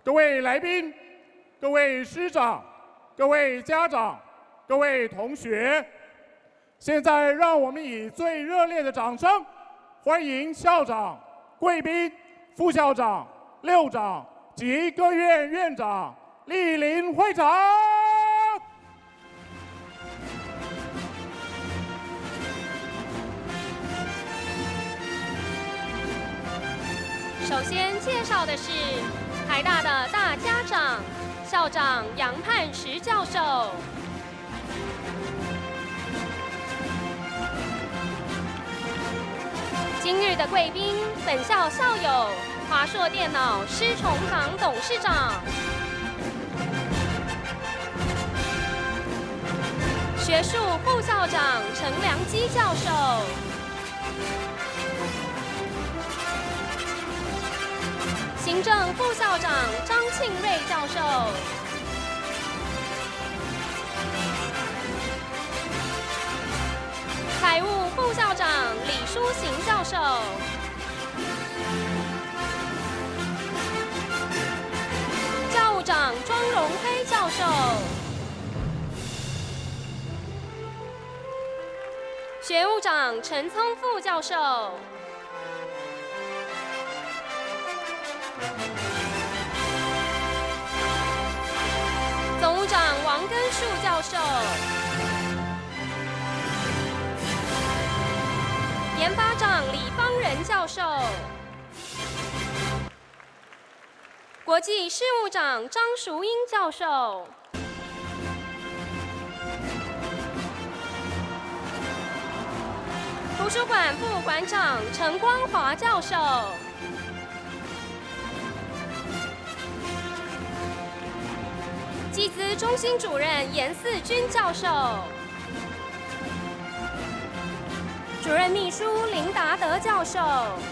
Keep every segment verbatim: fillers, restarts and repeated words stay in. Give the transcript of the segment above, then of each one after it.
各位来宾、各位师长、各位家长、各位同学，现在让我们以最热烈的掌声，欢迎校长、贵宾、副校长、六长及各院院长莅临会场。 首先介绍的是台大的大家长，校长杨盼石教授。今日的贵宾，本校校友华硕电脑施崇堂董事长，学术副校长陈良基教授。行政副校长张庆瑞教授，财务副校长李淑行教授，教务长庄荣辉教授，学务长陈聪副教授。总务长王根树教授，研发长李方仁教授，国际事务长张淑英教授，图书馆副馆长陈光华教授。技资中心主任严四军教授，主任秘书林达德教授，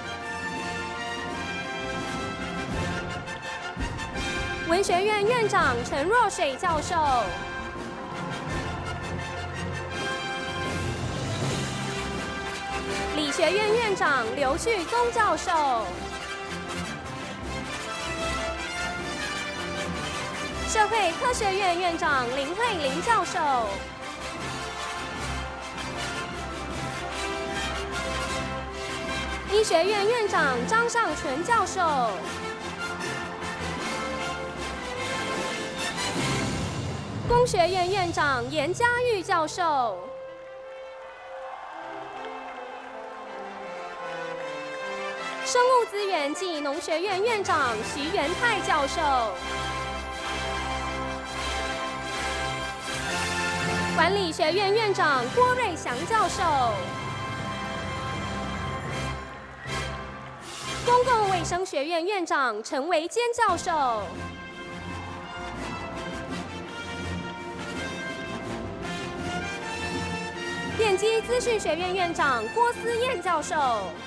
文学院院长陈若水教授，理学院院长刘旭宗教授。社会科学院院长林慧玲教授，医学院院长张尚纯教授，工学院院长严家玉教授，生物资源暨农学院院长徐元泰教授。管理学院院长郭瑞祥教授，公共卫生学院院长陈维坚教授，电机资讯学院院长郭思燕教授，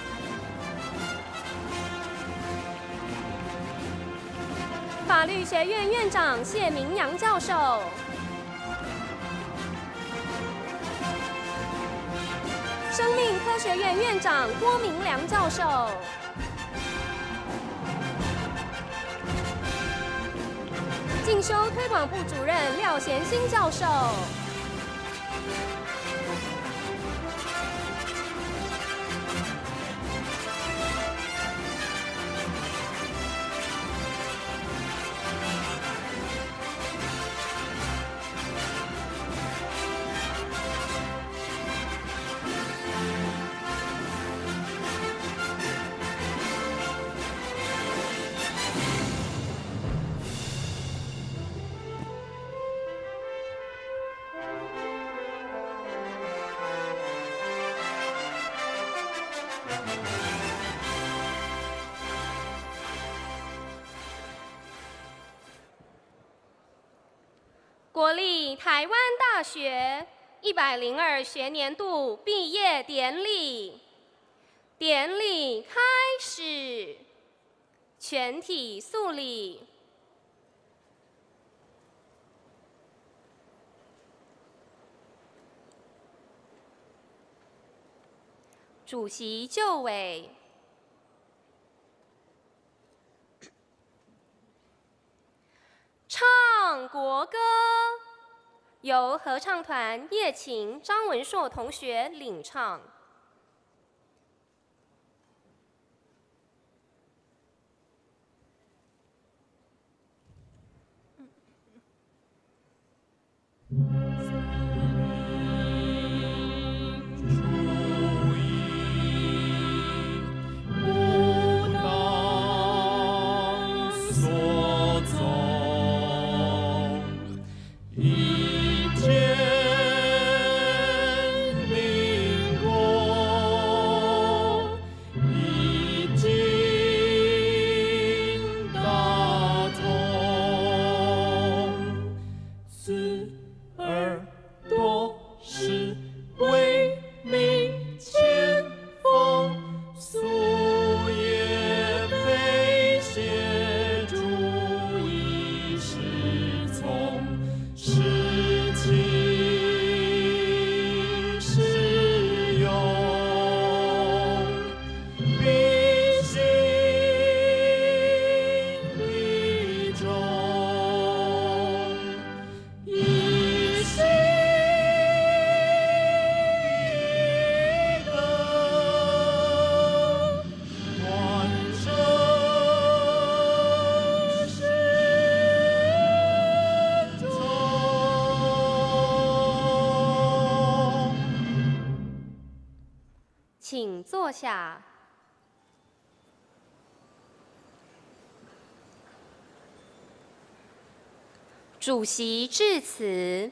法律学院院长谢明阳教授。生命科学院院长郭明良教授，进修推广部主任廖贤兴教授，国立台湾大学一百零二学年度毕业典礼，典礼开始，全体肃礼。主席就位。 国歌，由合唱团叶琴、张文硕同学领唱。请坐下。主席致辞。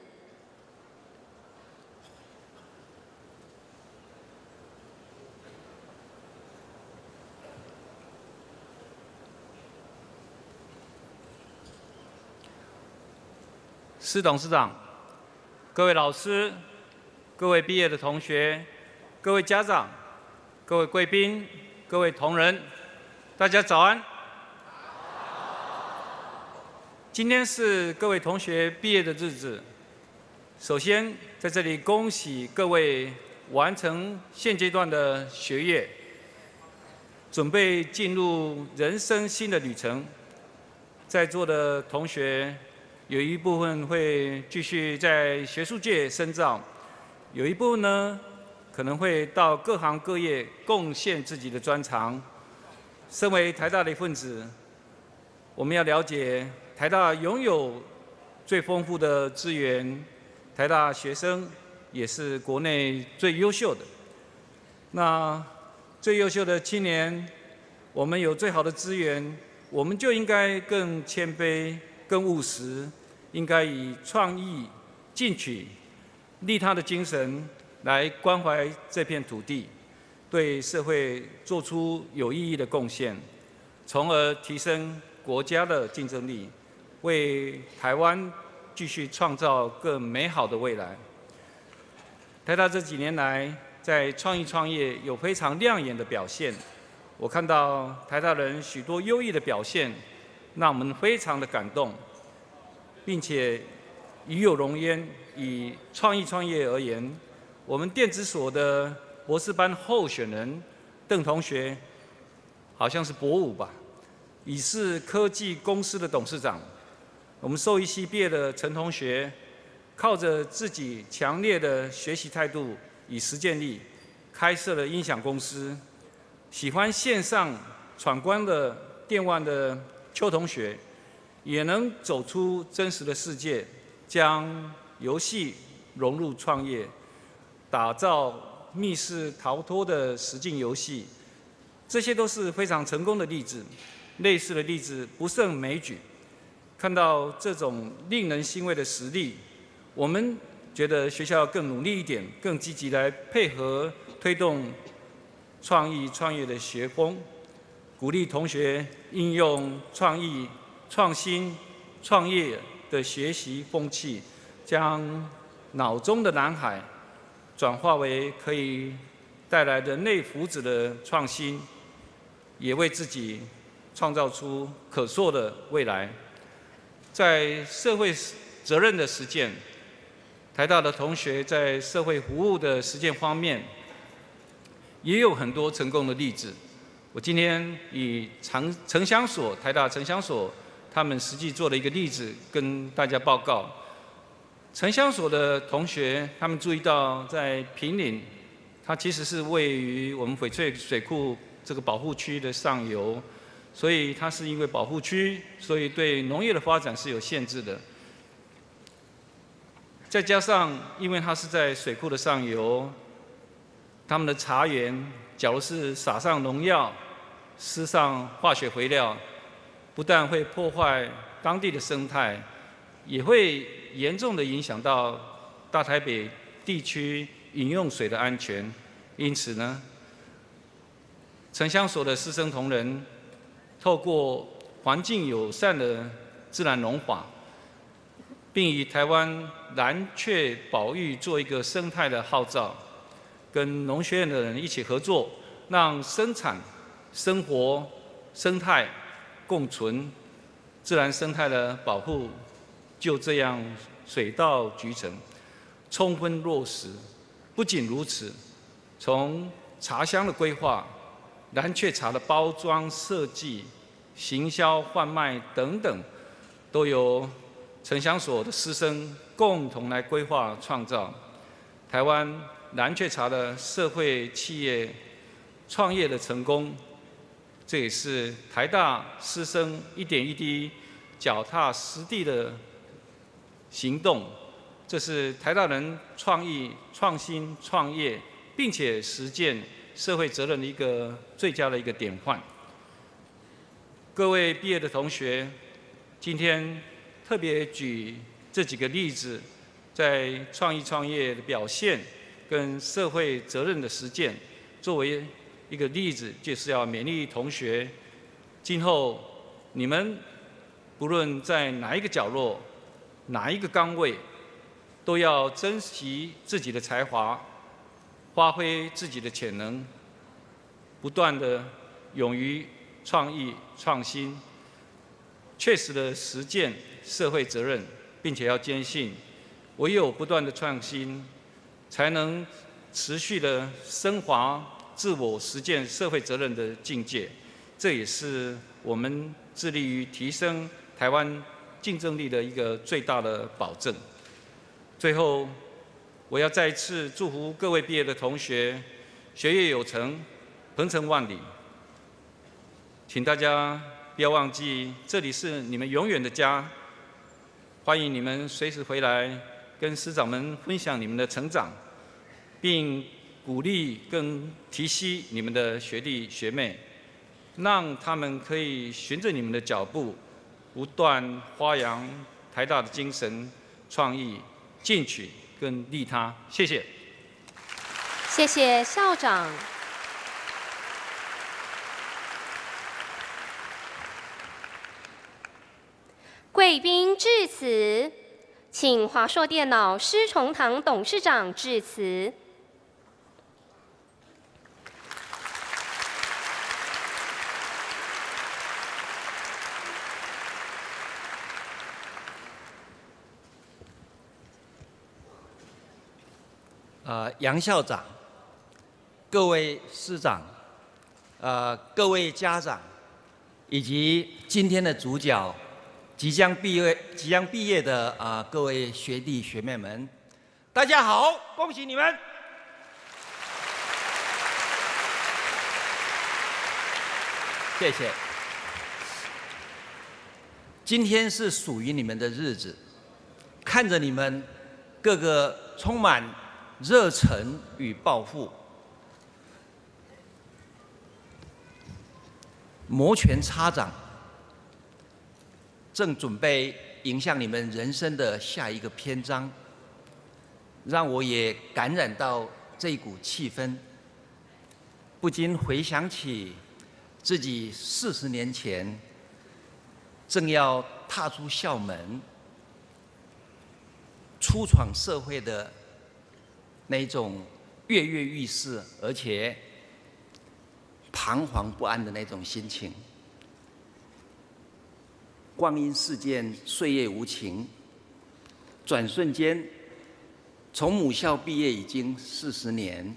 施董事长、各位老师、各位毕业的同学、各位家长、各位贵宾、各位同仁，大家早安。今天是各位同学毕业的日子，首先在这里恭喜各位完成现阶段的学业，准备进入人生新的旅程。在座的同学，有一部分会继续在学术界深造，有一部分呢可能会到各行各业贡献自己的专长。身为台大的一份子，我们要了解台大拥有最丰富的资源，台大学生也是国内最优秀的。那最优秀的青年，我们有最好的资源，我们就应该更谦卑、更务实，应该以创意、进取、利他的精神来关怀这片土地，对社会做出有意义的贡献，从而提升国家的竞争力，为台湾继续创造更美好的未来。台大这几年来在创意创业有非常亮眼的表现，我看到台大人许多优异的表现，让我们非常的感动，并且与有荣焉。以创意创业而言，我们电子所的博士班候选人邓同学，好像是博五吧，已是科技公司的董事长。我们兽医系毕业的陈同学，靠着自己强烈的学习态度与实践力，开设了音响公司。喜欢线上闯关的电玩的邱同学，也能走出真实的世界，将游戏融入创业，打造密室逃脱的实境游戏，这些都是非常成功的例子。类似的例子不胜枚举。看到这种令人欣慰的实力，我们觉得学校要更努力一点，更积极来配合推动创意创业的学风，鼓励同学应用创意、创新、创业的学习风气，将脑中的蓝海转化为可以带来人类福祉的创新，也为自己创造出可塑的未来。在社会责任的实践，台大的同学在社会服务的实践方面，也有很多成功的例子。我今天以城城乡所台大城乡所他们实际做的一个例子跟大家报告。城乡所的同学，他们注意到在坪林，它其实是位于我们翡翠水库这个保护区的上游，所以它是因为保护区，所以对农业的发展是有限制的。再加上，因为它是在水库的上游，他们的茶园，假如是撒上农药、施上化学肥料，不但会破坏当地的生态，也会严重的影响到大台北地区饮用水的安全。因此呢，城乡所的师生同仁，透过环境友善的自然农法，并以台湾蓝雀保育做一个生态的号召，跟农学院的人一起合作，让生产、生活、生态共存，自然生态的保护就这样水到渠成，充分落实。不仅如此，从茶香的规划、蓝雀茶的包装设计、行销贩卖等等，都由城乡所的师生共同来规划创造。台湾蓝雀茶的社会企业创业的成功，这也是台大师生一点一滴脚踏实地的行动，这是台大人创意、创新、创业，并且实践社会责任的一个最佳的一个典范。各位毕业的同学，今天特别举这几个例子，在创意创业的表现跟社会责任的实践，作为一个例子，就是要勉励同学，今后你们不论在哪一个角落、哪一个岗位，都要珍惜自己的才华，发挥自己的潜能，不断的勇于创意创新，确实的实践社会责任，并且要坚信，唯有不断的创新，才能持续的升华自我实践社会责任的境界。这也是我们致力于提升台湾竞争力的一个最大的保证。最后，我要再一次祝福各位毕业的同学，学业有成，鹏程万里。请大家不要忘记，这里是你们永远的家。欢迎你们随时回来，跟师长们分享你们的成长，并鼓励跟提携你们的学弟学妹，让他们可以循着你们的脚步，不断发扬台大的精神、创意、进取跟利他。谢谢。 谢谢校长。贵宾致辞，请华硕电脑施崇堂董事长致辞。 呃，杨校长，各位师长，呃，各位家长，以及今天的主角，即将毕业、即将毕业的啊、呃、各位学弟学妹们，大家好，恭喜你们！谢谢。今天是属于你们的日子，看着你们各个充满热忱与抱负，摩拳擦掌，正准备迎向你们人生的下一个篇章，让我也感染到这一股气氛，不禁回想起自己四十年前正要踏出校门，初闯社会的那种跃跃欲试，而且彷徨不安的那种心情。光阴似箭，岁月无情，转瞬间，从母校毕业已经四十年，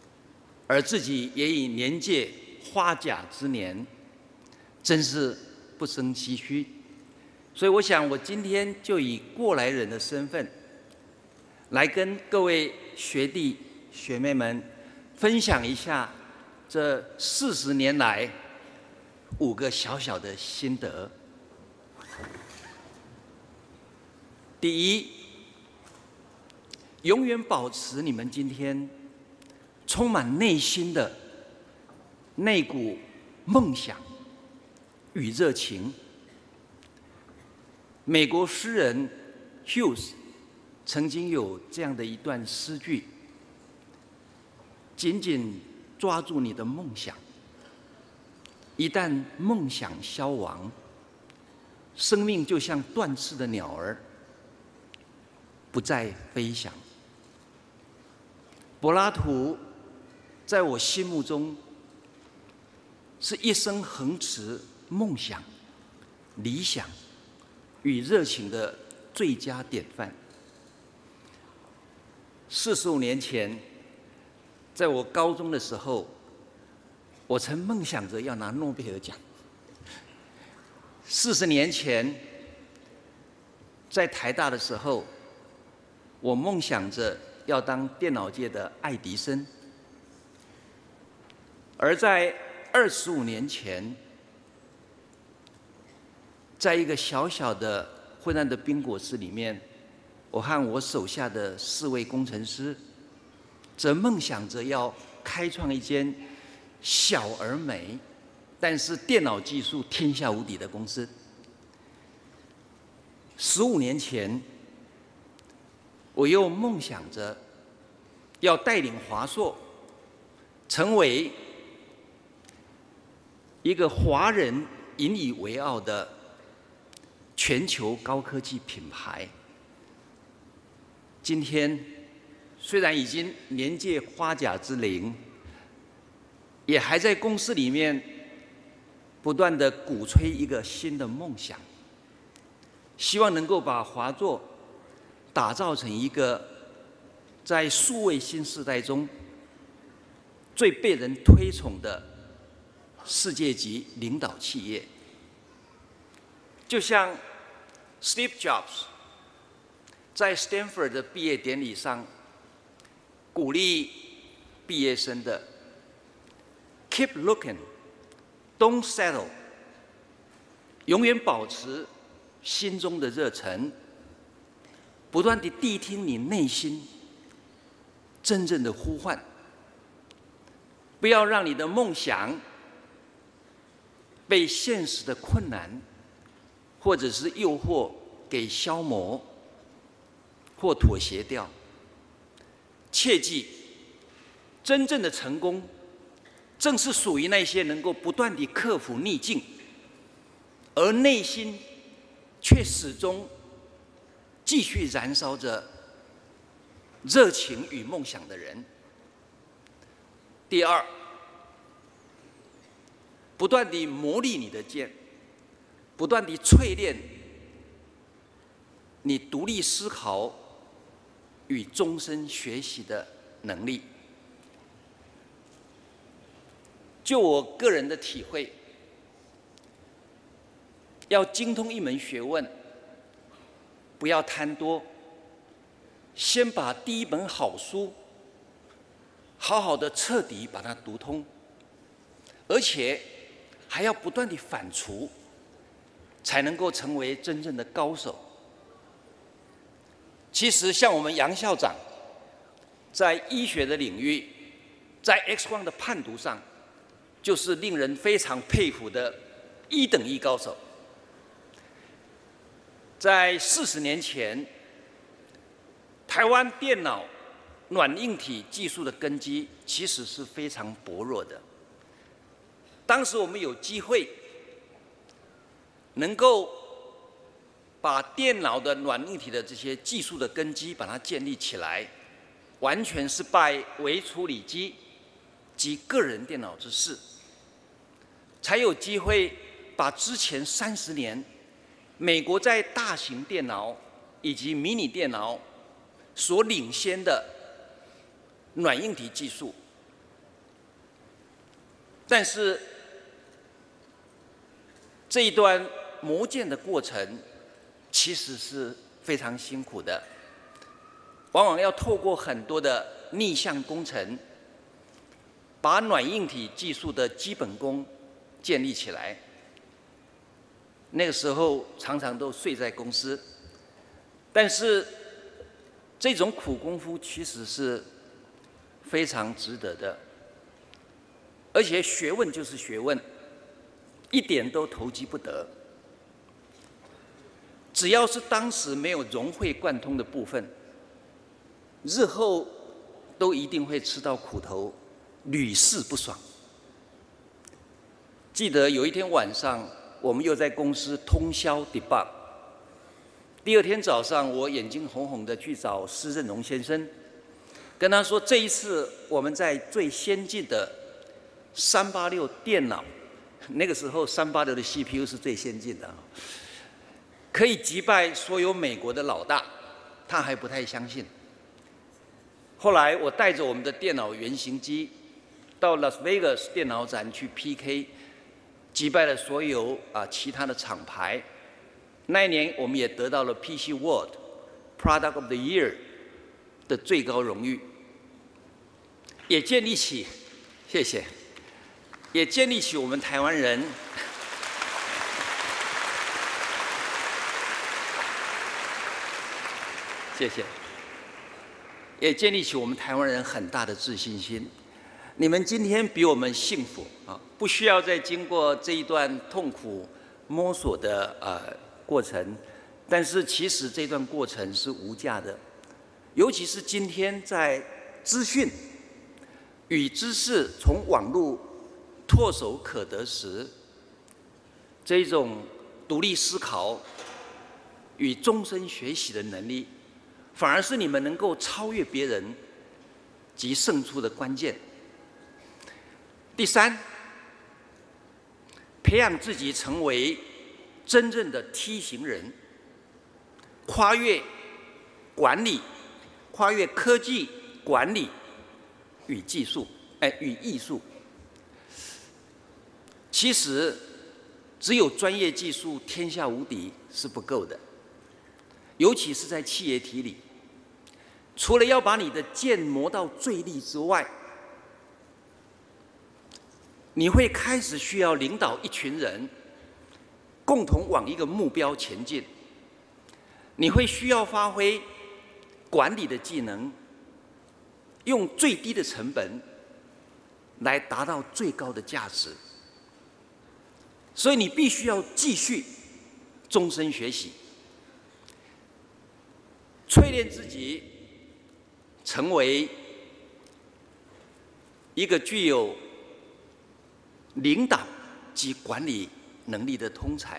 而自己也已年届花甲之年，真是不生唏嘘。所以我想，我今天就以过来人的身份，来跟各位学弟学妹们分享一下这四十年来五个小小的心得。第一，永远保持你们今天充满内心的那股梦想与热情。美国诗人 Hughes 曾经有这样的一段诗句：紧紧抓住你的梦想，一旦梦想消亡，生命就像断翅的鸟儿，不再飞翔。柏拉图在我心目中是一生恒持梦想、理想与热情的最佳典范。四十五年前，在我高中的时候，我曾梦想着要拿诺贝尔奖。四十年前，在台大的时候，我梦想着要当电脑界的爱迪生。而在二十五年前，在一个小小的昏暗的冰果室里面，我和我手下的四位工程师，则梦想着要开创一间小而美，但是电脑技术天下无敌的公司。十五年前，我又梦想着要带领华硕成为一个华人引以为傲的全球高科技品牌。今天虽然已经年届花甲之龄，也还在公司里面不断地鼓吹一个新的梦想，希望能够把华硕打造成一个在数位新时代中最被人推崇的世界级领导企业。就像 Steve Jobs 在 Stanford 的毕业典礼上鼓励毕业生的 "Keep looking, don't settle"， 永远保持心中的热忱，不断地谛听你内心真正的呼唤，不要让你的梦想被现实的困难或者是诱惑给消磨或妥协掉。切记，真正的成功正是属于那些能够不断地克服逆境，而内心却始终继续燃烧着热情与梦想的人。第二，不断地磨砺你的剑，不断地淬炼你独立思考与终身学习的能力。就我个人的体会，要精通一门学问，不要贪多，先把第一本好书好好的彻底把它读通，而且还要不断地反刍，才能够成为真正的高手。其实像我们杨校长在医学的领域，在 X 光的判读上，就是令人非常佩服的一等一高手。在四十年前，台湾电脑软硬体技术的根基其实是非常薄弱的。当时我们有机会能够把电脑的软硬体的这些技术的根基把它建立起来，完全是拜微处理机及个人电脑之赐，才有机会把之前三十年美国在大型电脑以及迷你电脑所领先的软硬体技术。 这一段磨剑的过程其实是非常辛苦的，往往要透过很多的逆向工程，把软硬体技术的基本功建立起来。那个时候常常都睡在公司，但是这种苦功夫其实是非常值得的，而且学问就是学问，一点都投机不得。只要是当时没有融会贯通的部分，日后都一定会吃到苦头，屡试不爽。记得有一天晚上，我们又在公司通宵 debug。第二天早上，我眼睛红红的去找施振荣先生，跟他说：这一次我们在最先进的三八六电脑，那个时候三八六的 C P U 是最先进的，可以击败所有美国的老大，他还不太相信。后来我带着我们的电脑原型机到 Las Vegas 电脑展去 P K， 击败了所有啊其他的厂牌。那一年我们也得到了 P C World Product of the Year 的最高荣誉，也建立起，谢谢，也建立起我们台湾人谢谢，也建立起我们台湾人很大的自信心。你们今天比我们幸福啊，不需要再经过这一段痛苦摸索的呃过程，但是其实这段过程是无价的，尤其是今天在资讯与知识从网络唾手可得时，这种独立思考与终身学习的能力，反而是你们能够超越别人及胜出的关键。第三，培养自己成为真正的梯形人，跨越管理，跨越科技管理与技术，哎，与艺术。其实，只有专业技术天下无敌是不够的，尤其是在企业体里。除了要把你的剑磨到最利之外，你会开始需要领导一群人，共同往一个目标前进。你会需要发挥管理的技能，用最低的成本来达到最高的价值。所以你必须要继续终身学习，淬炼自己，成为一个具有领导及管理能力的通才。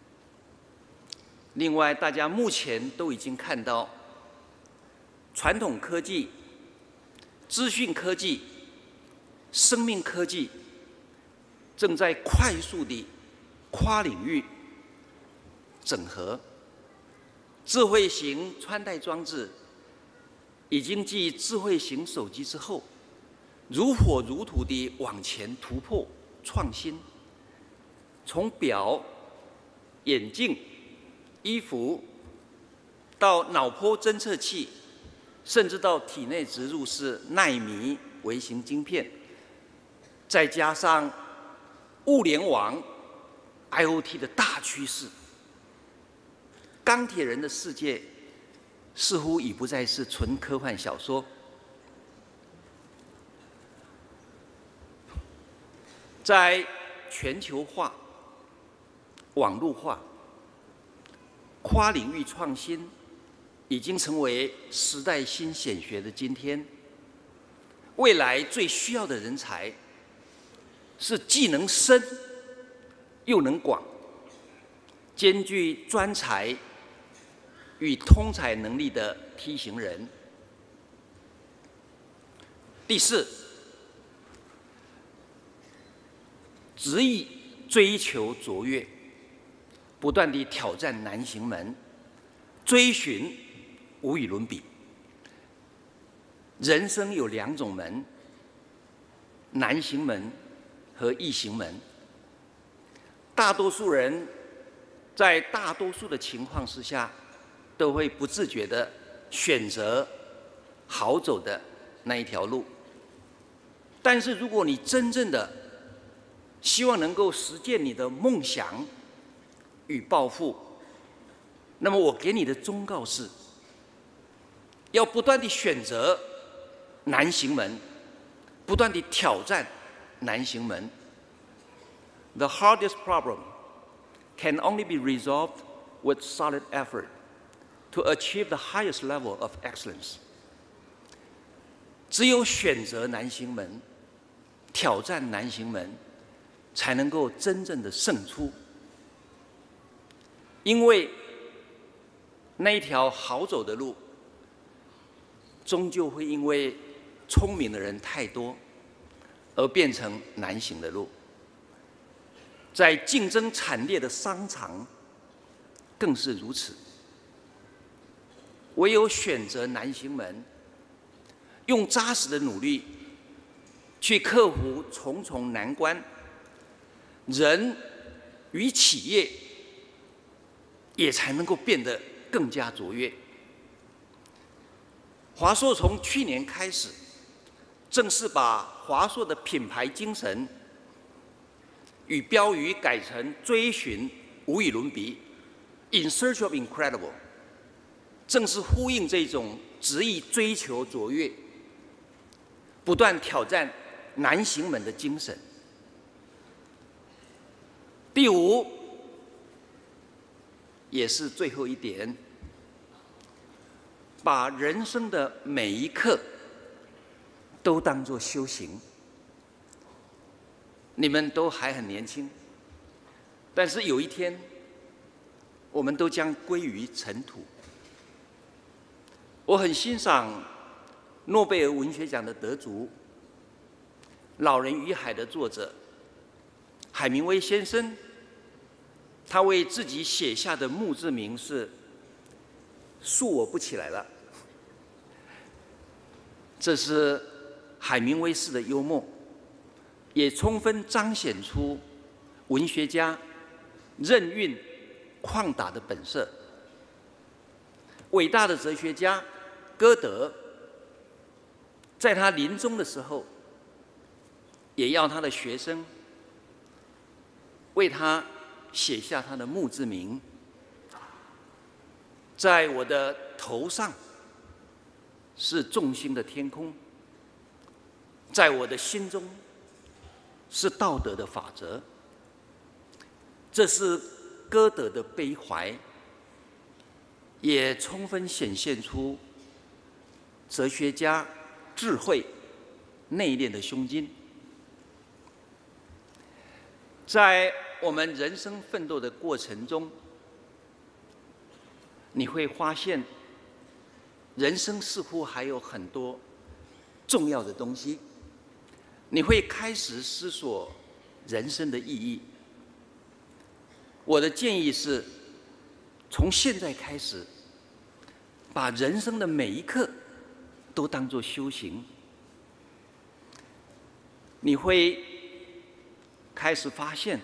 另外，大家目前都已经看到，传统科技、资讯科技、生命科技正在快速地跨领域整合。智慧型穿戴装置已经继智慧型手机之后，如火如荼地往前突破创新。从表、眼镜、衣服，到脑波侦测器，甚至到体内植入式纳米微型晶片，再加上物联网 I O T 的大趋势，钢铁人的世界似乎已不再是纯科幻小说。在全球化、网络化、跨领域创新已经成为时代新显学的今天，未来最需要的人才是既能深又能广，兼具专才与通才能力的梯形人。第四，执意追求卓越，不断地挑战难行门，追寻无与伦比。人生有两种门，难行门和易行门。 大多数人在大多数的情况之下，都会不自觉地选择好走的那一条路。但是，如果你真正的希望能够实践你的梦想与抱负，那么我给你的忠告是：要不断地选择难行门，不断地挑战难行门。The hardest problem can only be resolved with solid effort to achieve the highest level of excellence. 只有选择难行门，挑战难行门，才能够真正的胜出。因为那一条好走的路，终究会因为聪明的人太多，而变成难行的路。在竞争惨烈的商场，更是如此。唯有选择难行门，用扎实的努力去克服重重难关，人与企业也才能够变得更加卓越。华硕从去年开始，正式把华硕的品牌精神与标语改成追寻无与伦比 ，In search of incredible， 正是呼应这种执意追求卓越、不断挑战难行门的精神。第五，也是最后一点，把人生的每一刻都当作修行。你们都还很年轻，但是有一天，我们都将归于尘土。我很欣赏诺贝尔文学奖的得主《老人与海》的作者海明威先生，他为自己写下的墓志铭是“恕我不起来了”。这是海明威式的幽默，也充分彰显出文学家任运旷达的本色。伟大的哲学家歌德，在他临终的时候，也要他的学生为他写下他的墓志铭：在我的头上是众星的天空，在我的心中是道德的法则。这是歌德的悲怀，也充分显现出哲学家智慧内敛的胸襟。在我们人生奋斗的过程中，你会发现，人生似乎还有很多重要的东西。你会开始思索人生的意义。我的建议是，从现在开始，把人生的每一刻都当作修行。你会开始发现，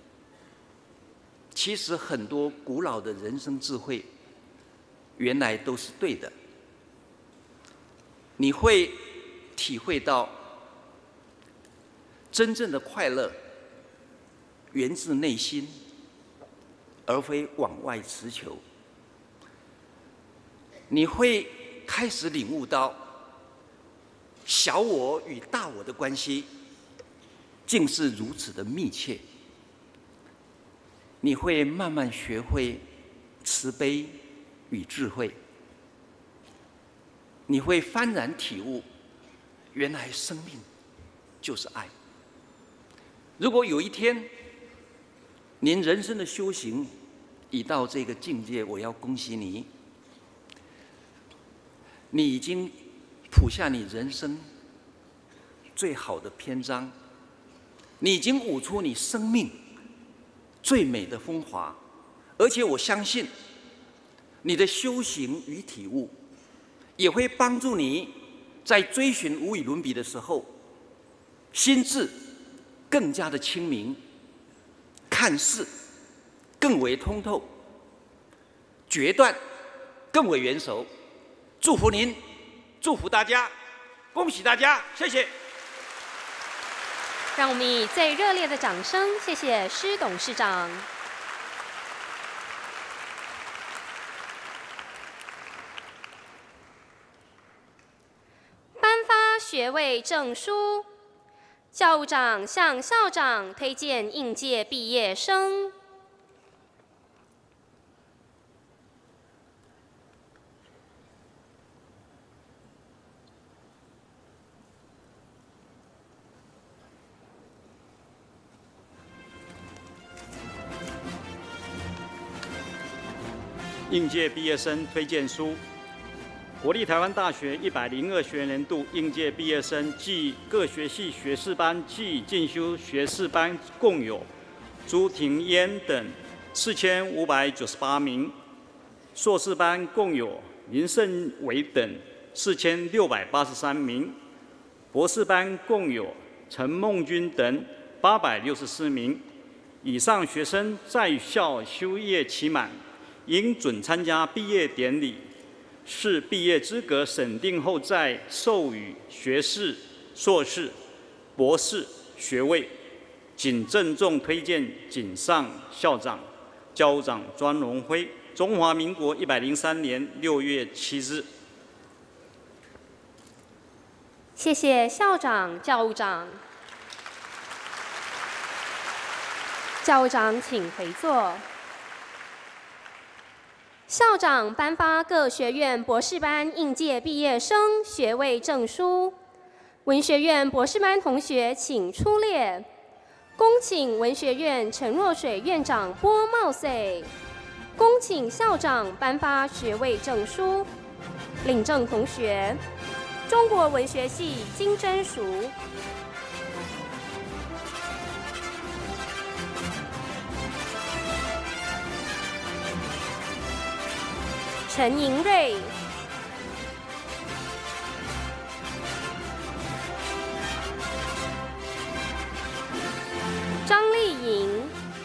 其实很多古老的人生智慧，原来都是对的。你会体会到，真正的快乐源自内心，而非往外持求。你会开始领悟到，小我与大我的关系竟是如此的密切。你会慢慢学会慈悲与智慧。你会幡然体悟，原来生命就是爱。如果有一天您人生的修行已到这个境界，我要恭喜你，你已经谱下你人生最好的篇章，你已经舞出你生命最美的风华。而且我相信，你的修行与体悟也会帮助你在追寻无与伦比的时候，心智更加的清明，看看似更为通透，决断更为圆熟。祝福您，祝福大家，恭喜大家，谢谢。 让我们以最热烈的掌声，谢谢施董事长。颁发学位证书，教务长向校长推荐应届毕业生。 应届毕业生推荐书，国立台湾大学一百零二学年度应届毕业生暨各学系学士班暨进修学士班共有朱庭嫣等四千五百九十八名，硕士班共有林胜伟等四千六百八十三名，博士班共有陈梦君等八百六十四名。以上学生在校修业期满，应准参加毕业典礼，视毕业资格审定后再授予学士、硕士、博士学位。谨郑重推荐谨上校长、教务长庄荣辉。中华民国一百零三年六月七日。 谢谢校长、教务长。教务长，请回座。校长颁发各学院博士班应届毕业生学位证书，文学院博士班同学请出列。恭请文学院陈若水院长拨帽穗，恭请校长颁发学位证书。领证同学：中国文学系金真淑。陈莹瑞、张丽颖、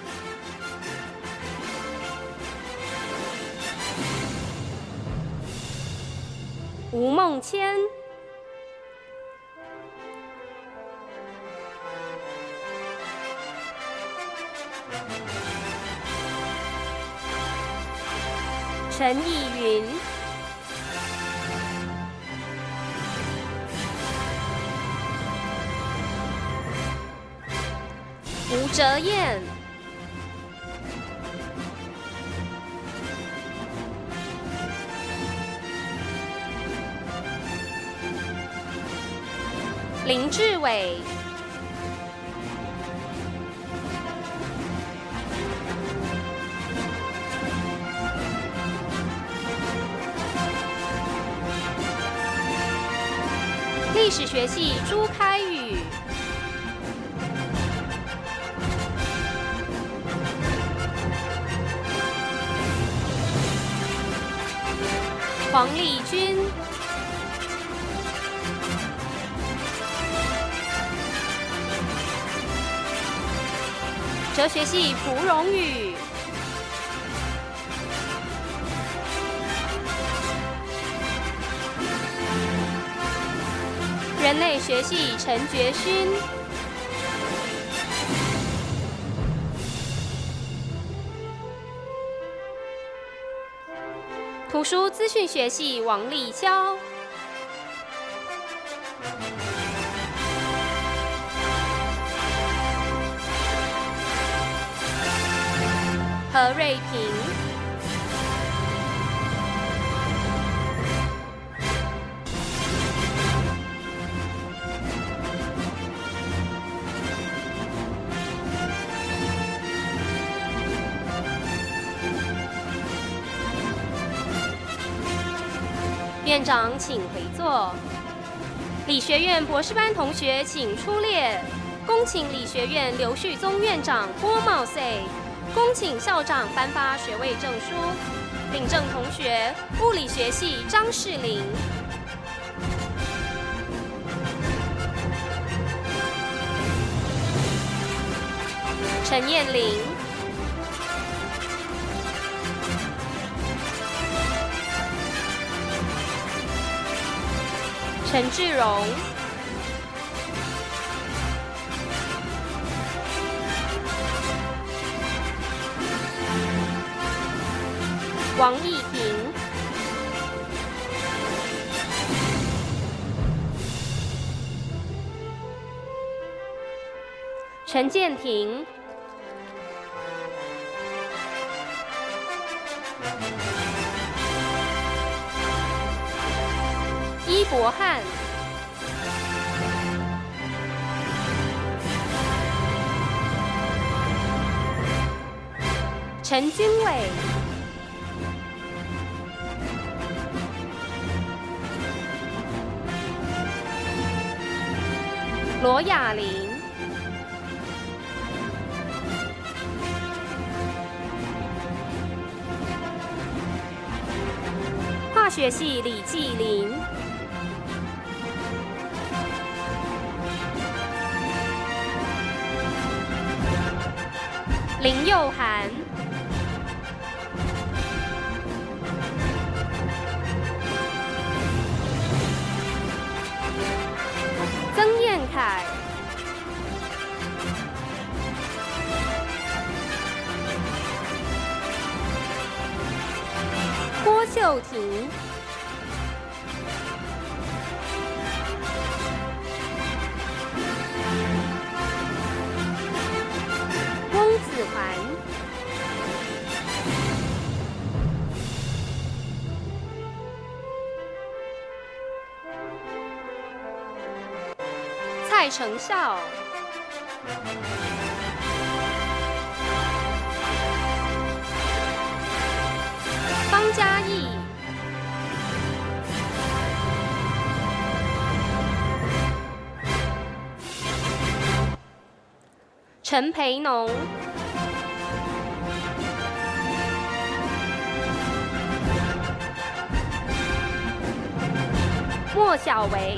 吴梦谦、陈意云、吴哲燕、林志伟、历史学系朱开宇、黄丽君、哲学系蒲荣宇、人类学系陈觉勋、图书资讯学系王立娇、何瑞平、院长请回座。理学院博士班同学请出列。恭请理学院刘旭宗院长拨帽穗。恭请校长颁发学位证书。领证同学：物理学系张世玲。陈燕玲。 陈志荣、王义婷、陈建庭、伊博汉、陈君伟、罗雅玲、化学系李继林、林佑涵、曾彦凯、郭秀婷、翁子环、蔡成孝、方嘉义、陈培农、莫小维、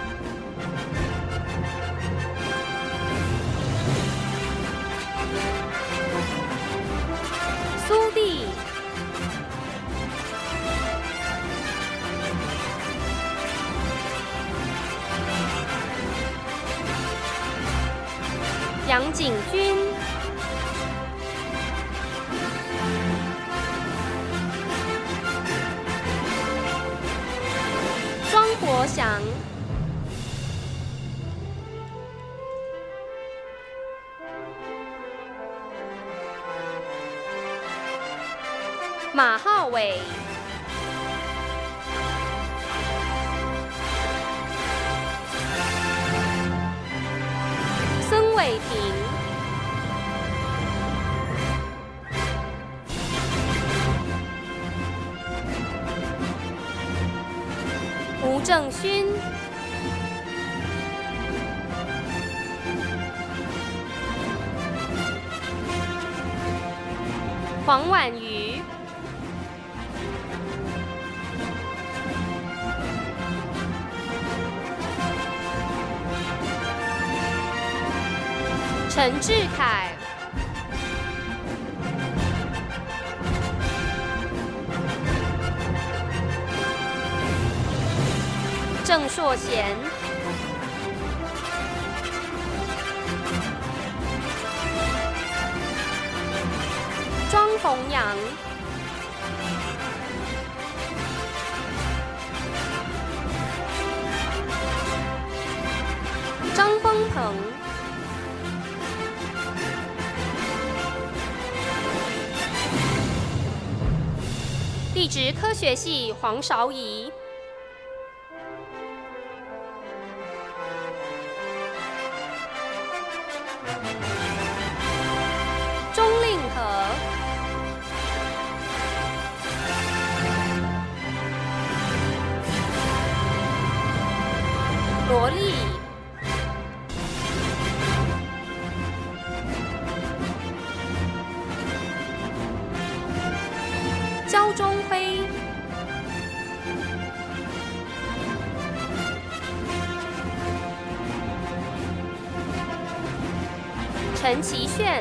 苏弟、杨景军、庄国祥、马浩伟、孙伟平、吴正勋、黄婉瑜、陈志凯、郑硕贤、庄宏阳、张丰腾、地质科学系黄韶仪、钟令和、罗丽、焦中辉、陈其炫、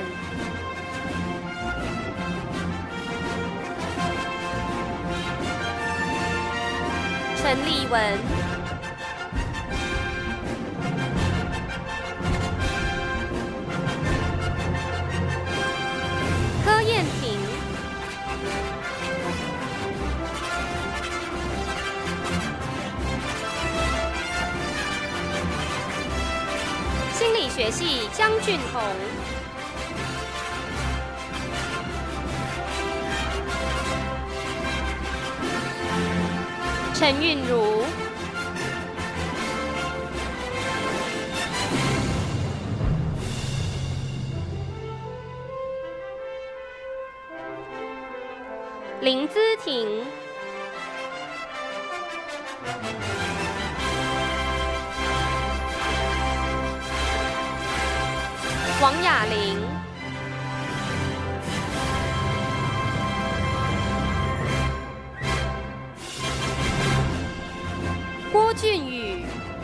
陈立文、 学系江俊宏。陈韵如。林姿婷。王雅玲。郭俊宇。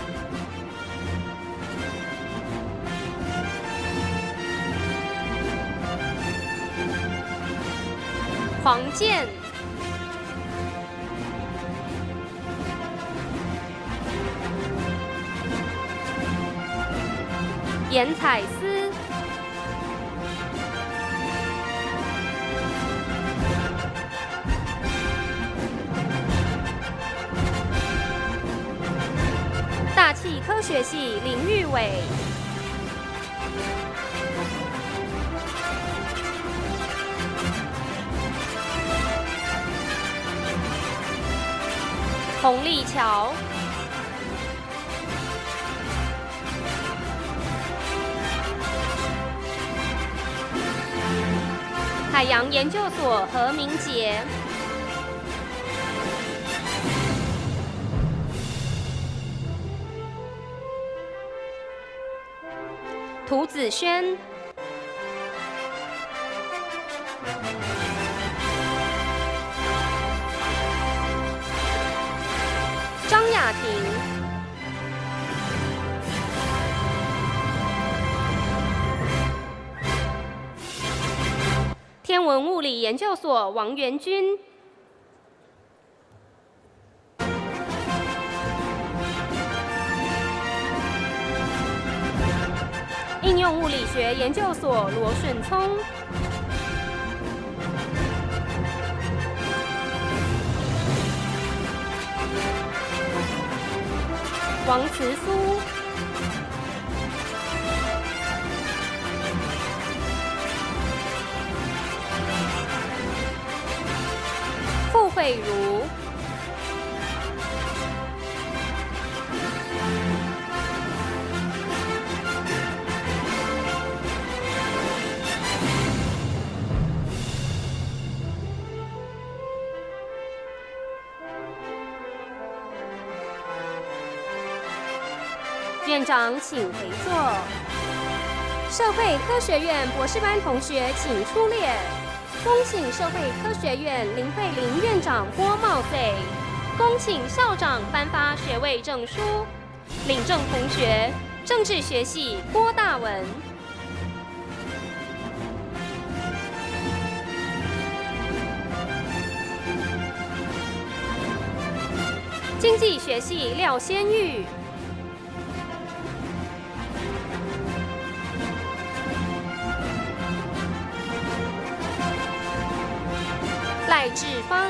黄健。严彩思。大气科学系林玉伟。洪立桥。海洋研究所何明杰。涂子轩。张雅婷。天文物理研究所王元君。应用物理学研究所罗顺聪。王慈苏。傅慧茹。院长请回座。社会科学院博士班同学请出列。恭请社会科学院林慧玲院长拨帽穗。恭请校长颁发学位证书。领证同学：政治学系郭大文。经济学系廖先玉。赖志芳。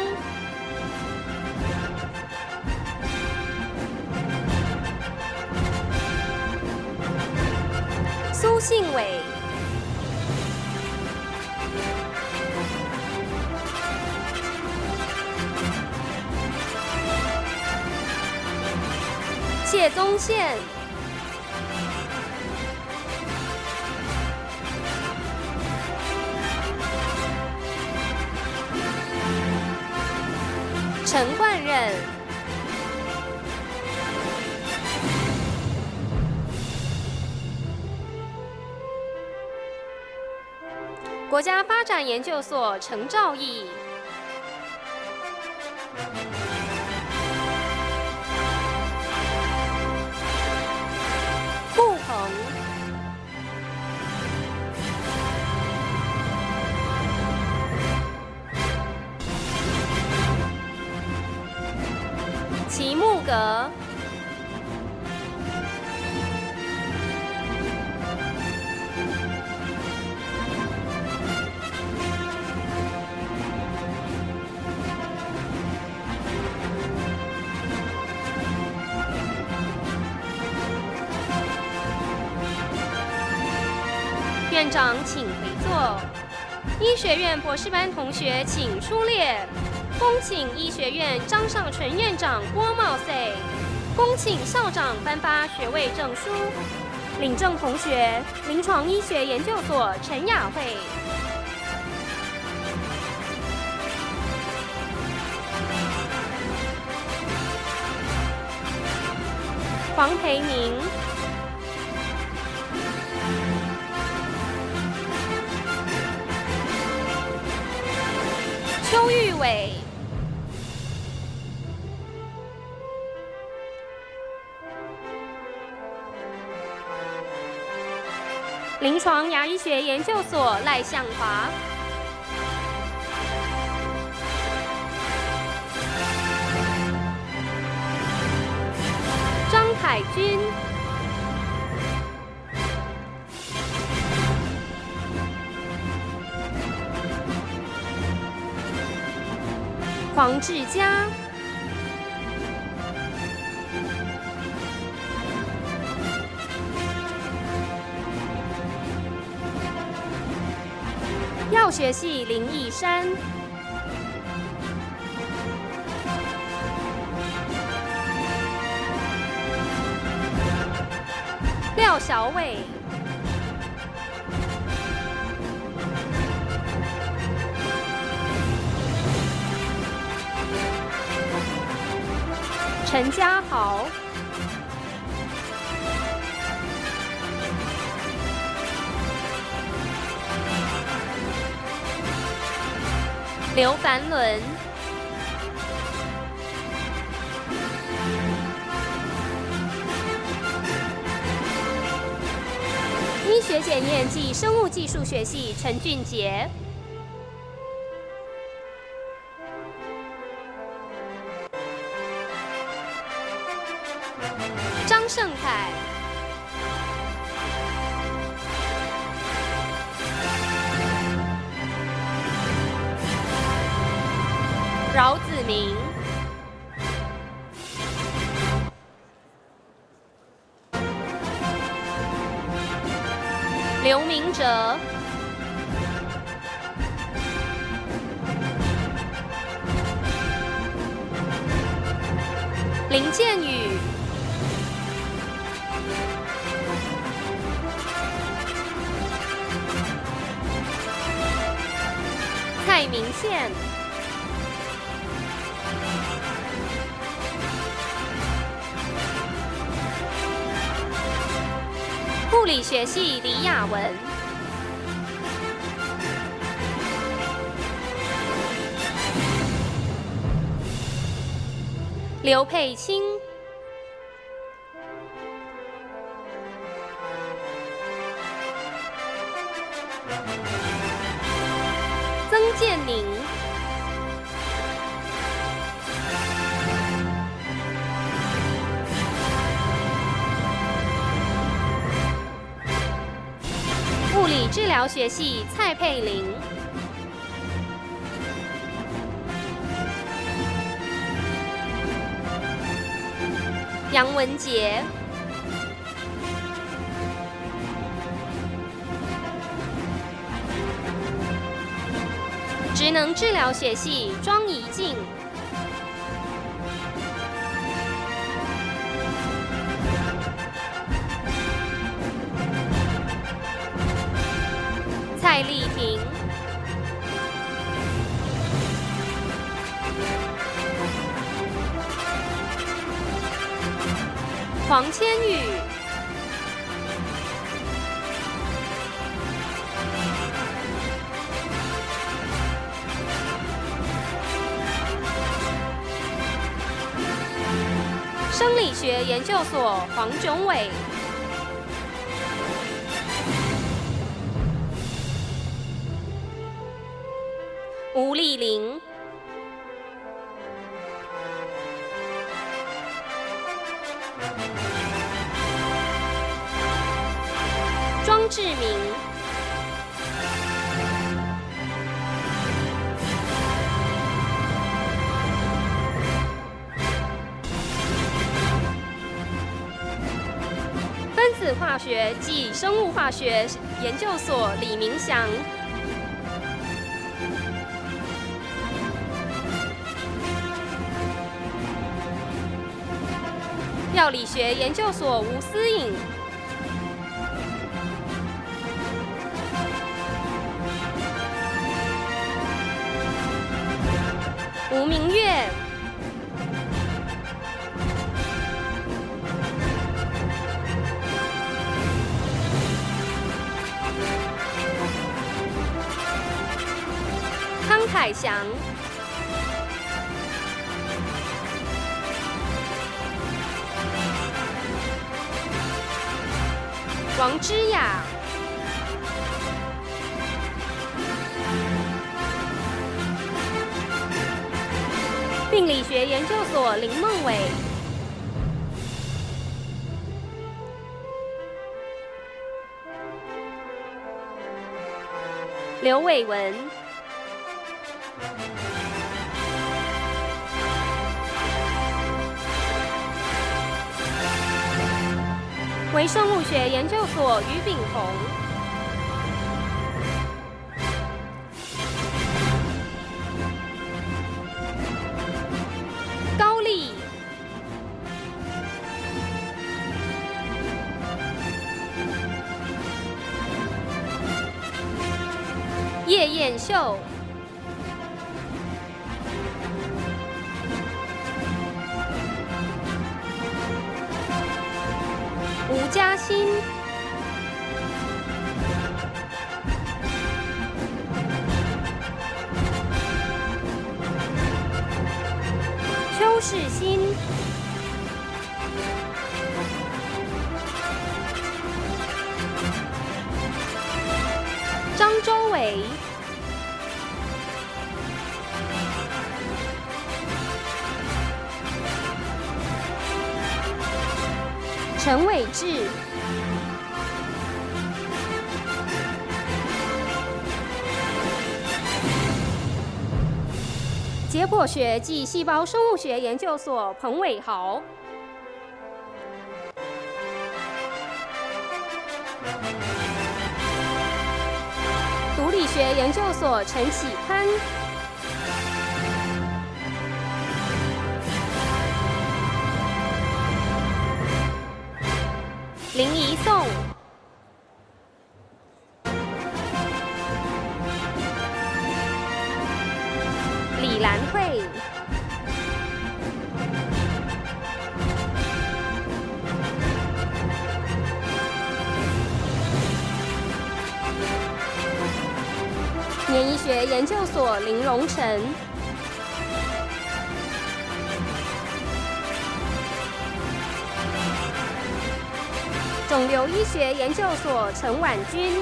苏信伟。谢宗宪。陈冠任。国家发展研究所陈兆义。顾鹏。齐木格。 院长请回座。医学院博士班同学请出列。恭请医学院张尚纯院长郭茂岁。恭请校长颁发学位证书。领证同学：临床医学研究所陈雅慧。黄培明。邱玉伟。临床牙医学研究所赖向华。张凯军。黄志佳。药学系林义山。廖小伟。陈家豪。刘凡伦。医学检验暨生物技术学系陈俊杰。张胜凯。饶子明。刘明哲。林建宇。蔡明宪。护理学系李雅文。刘佩清。曾建宁。物理治疗学系蔡佩玲。杨文杰。职能治疗学系庄怡静。蔡丽婷。黄千羽。生理学研究所黄炯伟。吴丽玲。庄志明。分子化学暨生物化学研究所李明祥。药理学研究所吴思颖。吴明月。康凯祥。王之雅。病理学研究所林梦伟。刘伟文。微生物学研究所于炳宏。高丽。叶燕秀。吴嘉欣。邱世新。张周伟。陈伟志。解剖学暨细胞生物学研究所彭伟豪。毒理学研究所陈启潘。林怡颂。李兰慧。免疫学研究所林荣成。肿瘤医学研究所陈婉君。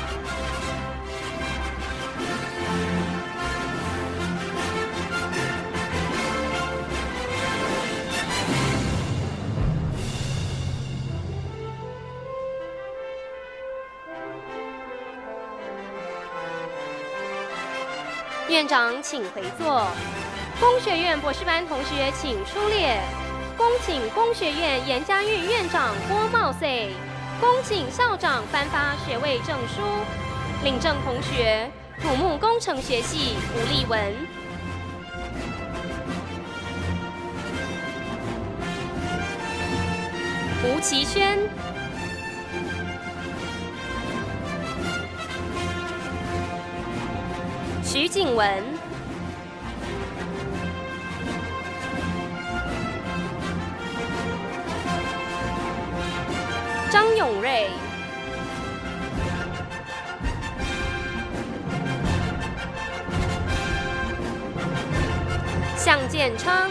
院长请回座。工学院博士班同学请出列。恭请工学院严家玉院长郭茂岁，恭请校长颁发学位证书。领证同学：土木工程学系吴立文。吴其轩。徐景文。张永瑞。向建昌。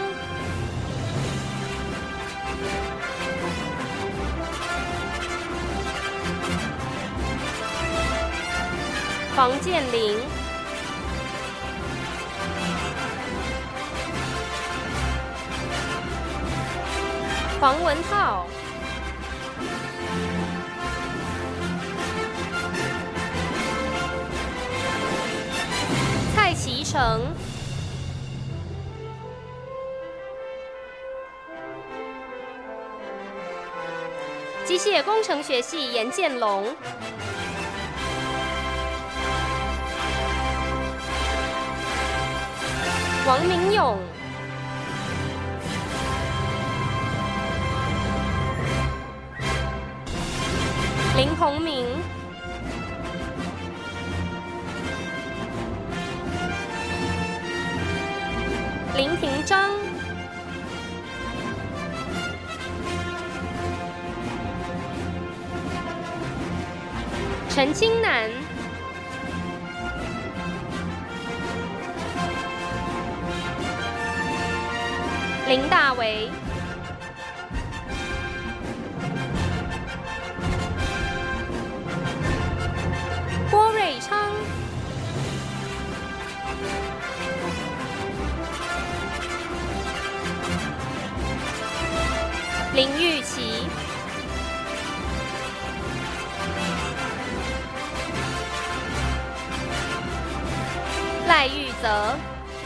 黄建林。黄文浩。蔡其成。机械工程学系严建龙。 王明勇、林宏明、林廷章、陈清南、林大为、郭瑞昌、林玉琪、赖玉泽、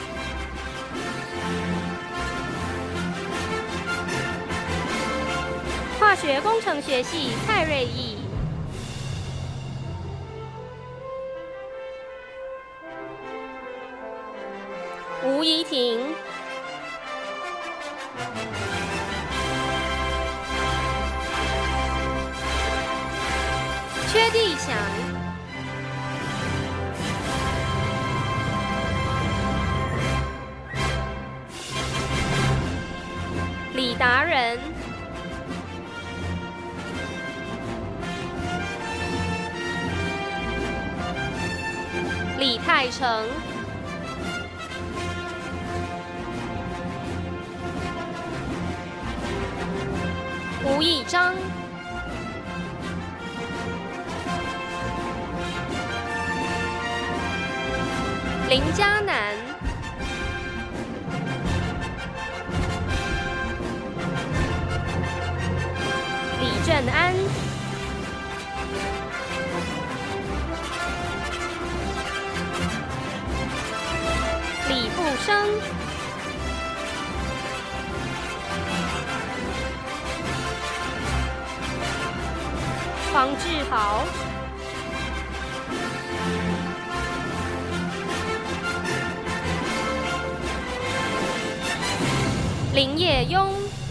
化学工程学系蔡瑞义、吴怡婷、薛地强、李达人、李泰成、吴义章、林嘉南、李正安、李富生、黄志豪、林业庸、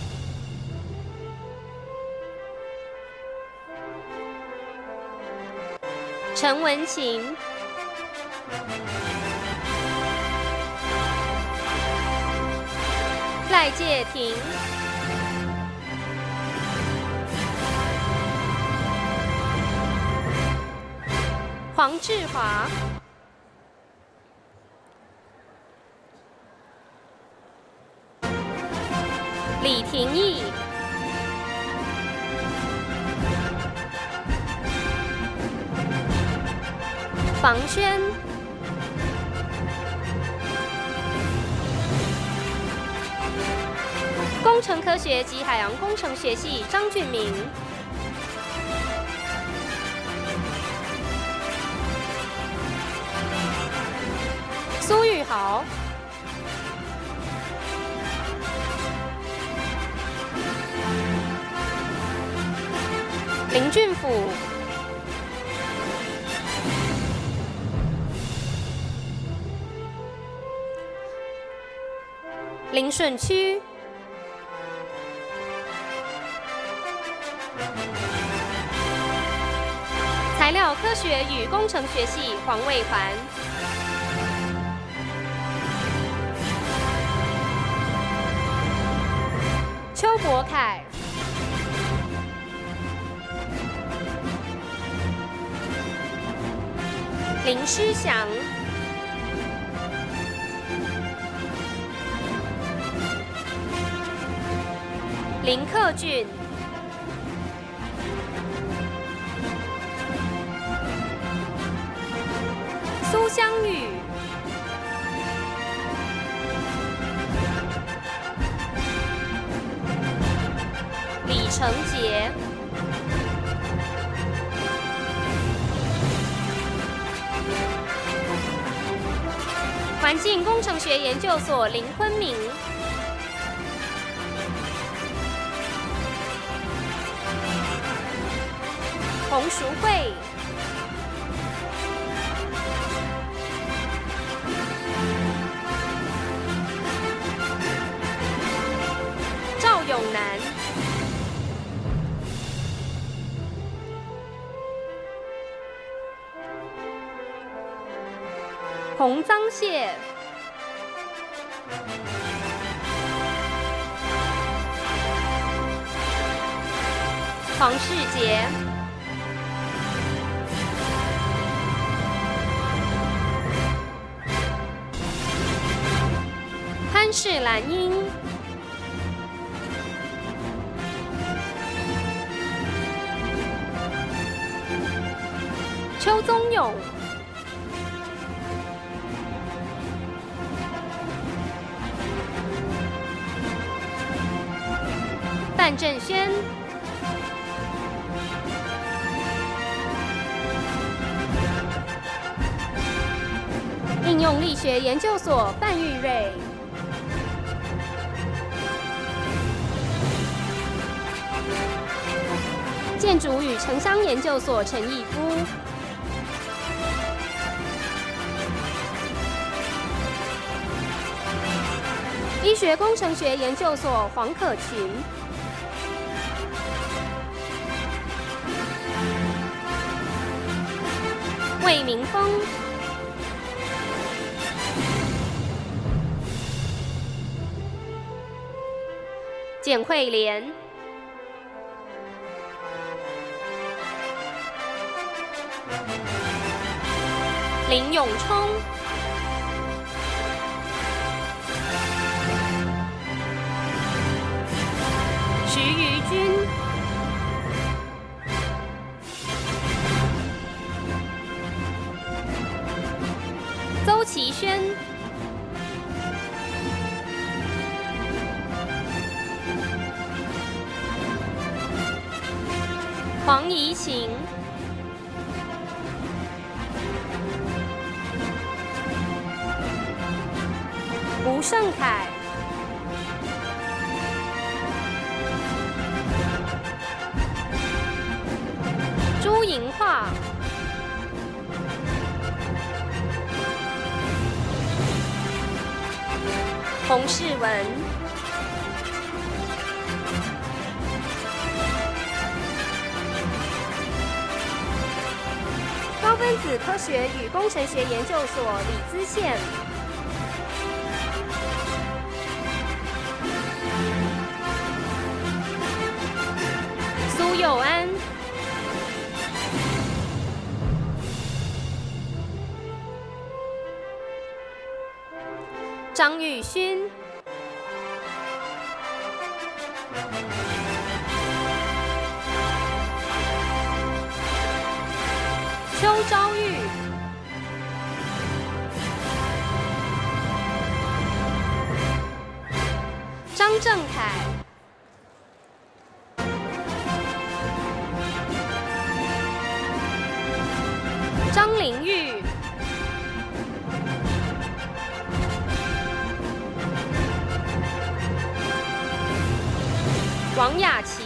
陈文琴、赖介廷、黄志华、李廷义、房轩、工程科学及海洋工程学系张俊明、苏玉豪、林俊甫、林顺区、材料科学与工程学系黄卫环、邱国凯、林诗祥、林克俊、苏香玉、李成杰、环境工程学研究所林坤明、洪淑慧、 洪臧谢、黄世杰、潘氏兰英、邱宗勇、范振轩、应用力学研究所范玉瑞、建筑与城乡研究所陈义夫、医学工程学研究所黄可群、魏明峰、简慧莲、林永冲、徐瑜君、邹其轩、黄怡晴、吴胜凯、朱莹桦、洪世文、高分子科学与工程学研究所李资宪、苏佑安、张玉勋、邱昭玉、张正凯、张玲玉、王雅琪、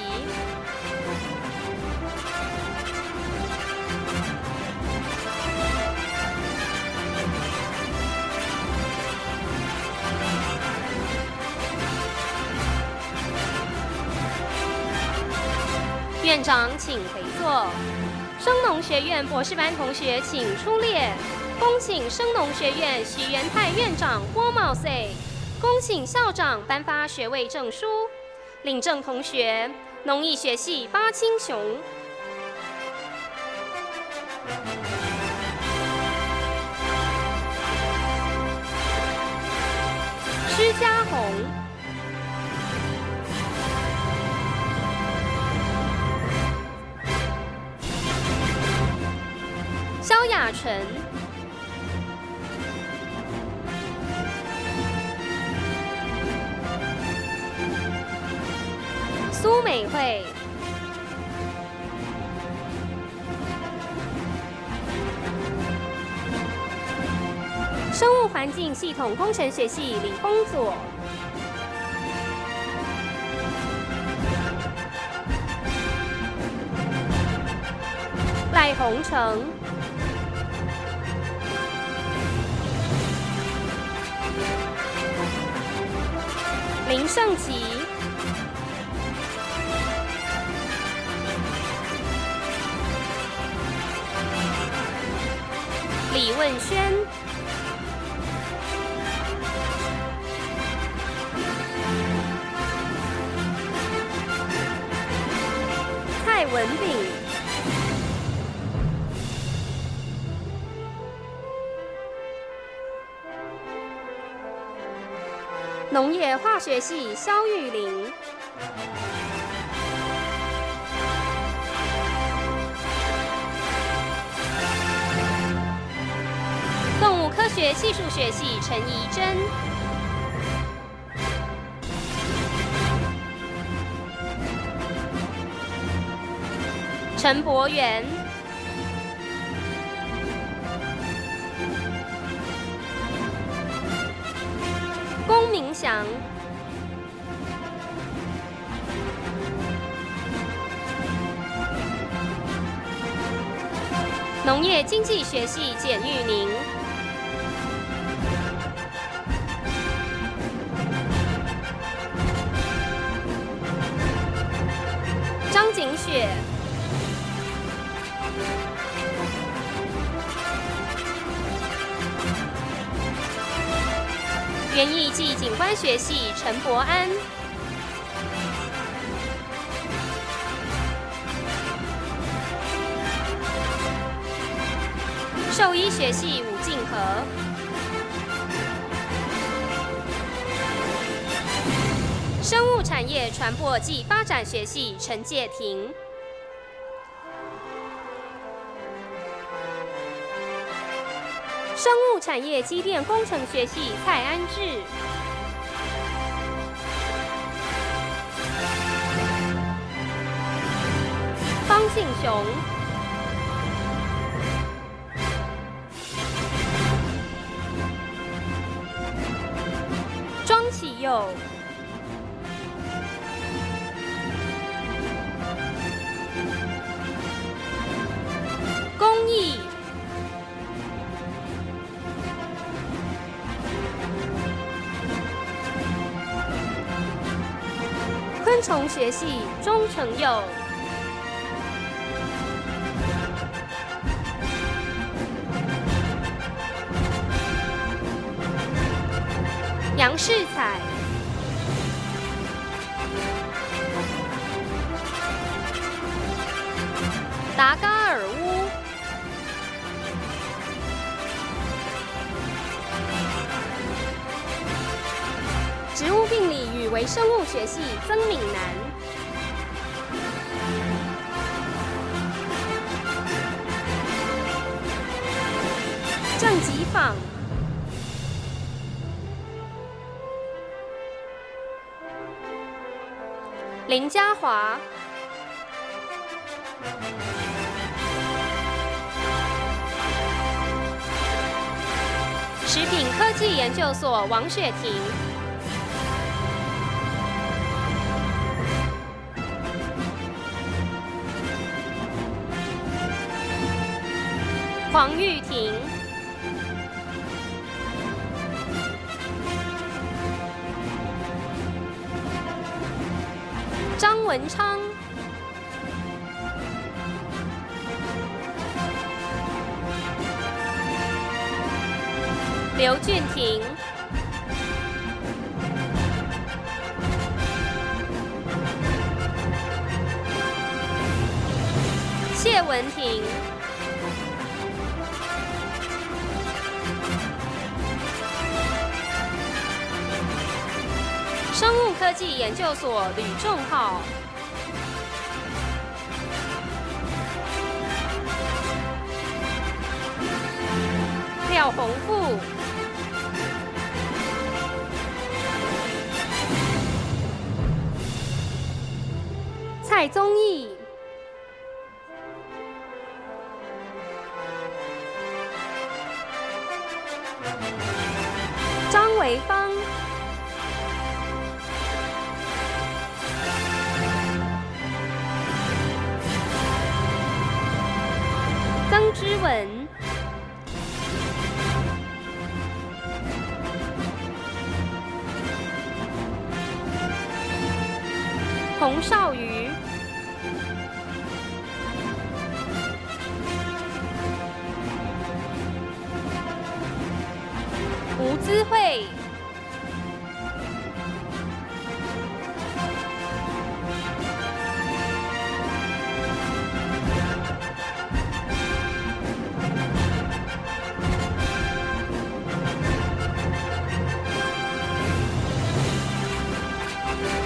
院长请回座。生农学院博士班同学请出列。恭请生农学院徐元泰院长郭茂岁，恭请校长颁发学位证书。领证同学，农艺学系巴清雄。施家宏。萧雅纯。苏美惠。生物环境系统工程学系李丰佐。赖宏成。林胜琪。李问轩。 文炳。农业化学系肖玉玲。动物科学系数学系陈怡珍。陈博元。龚明祥。农业经济学系简玉宁。张景雪。园艺暨景观学系陈博安。兽医学系吴敬和。生物产业传播暨发展学系陈介廷。生物产业机电工程学系蔡安志。方信雄。庄启佑。公益。昆虫学系钟成佑。杨世彩。达嘎尔乌。植物病理与微生物学系曾敏南。郑吉坊。林嘉华。食品科技研究所王雪婷。黄玉婷。张文昌。刘俊廷。谢文婷。生物科技研究所吕仲浩。廖宏富。蔡宗义。张维芳。曾之文。洪少瑜。吴资慧。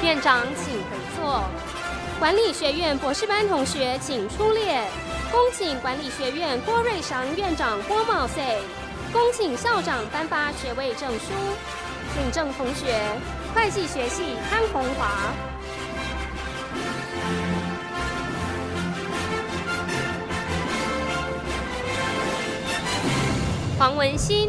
院长请回座。管理学院博士班同学请出列。恭请管理学院郭瑞祥院长郭茂岁，恭请校长颁发学位证书。领证同学，会计学系潘宏华。黄文新。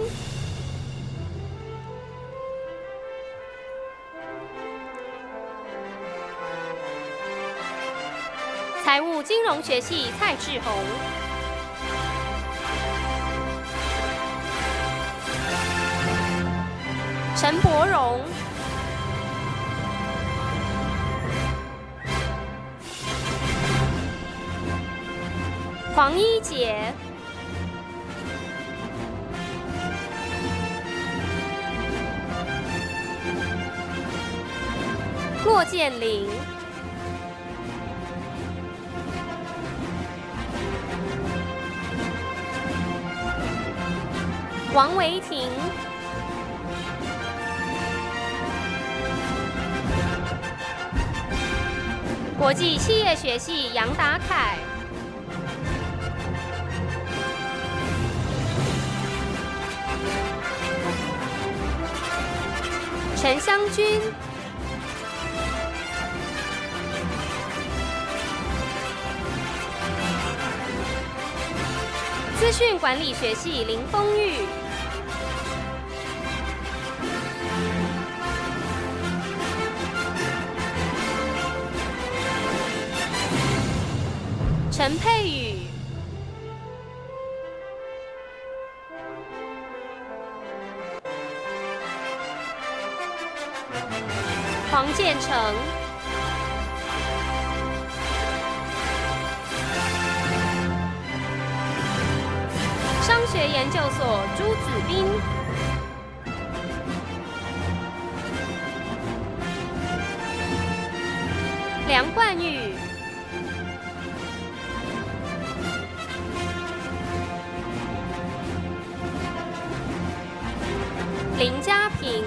财务金融学系蔡志宏。陈柏荣。黄一杰。骆建林。王维婷。国际企业学系杨达凯。陈湘君。资讯管理学系林丰玉。陈佩宇。黄建成。商学研究所朱子斌。梁冠宇。林家平。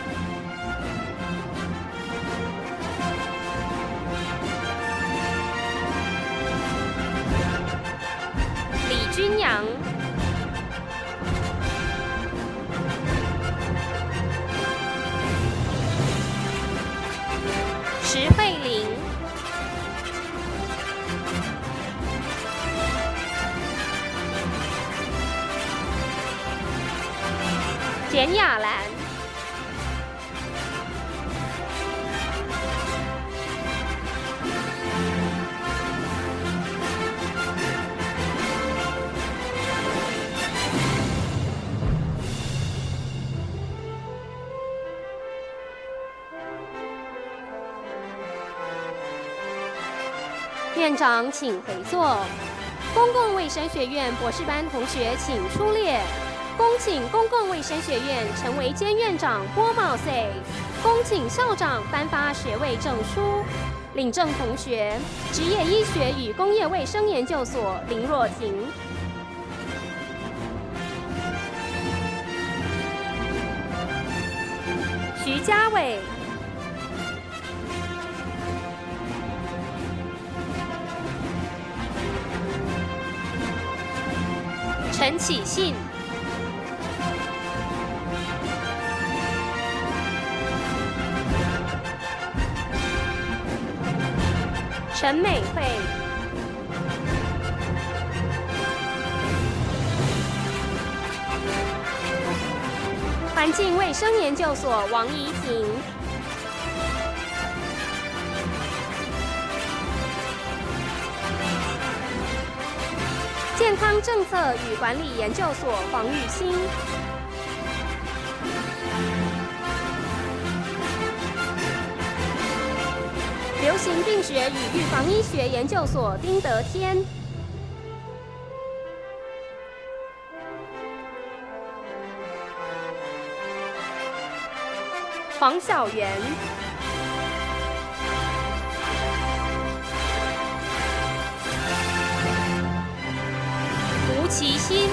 李君阳。石慧玲。简雅兰。院长请回座。公共卫生学院博士班同学请出列。恭请公共卫生学院陈维坚院长郭茂岁，恭请校长颁发学位证书。领证同学，职业医学与工业卫生研究所林若婷。徐家伟。陈启信。陈美惠。环境卫生研究所王怡婷。健康政策与管理研究所黄玉兴。流行病学与预防医学研究所丁德天。黄小媛。吴其新。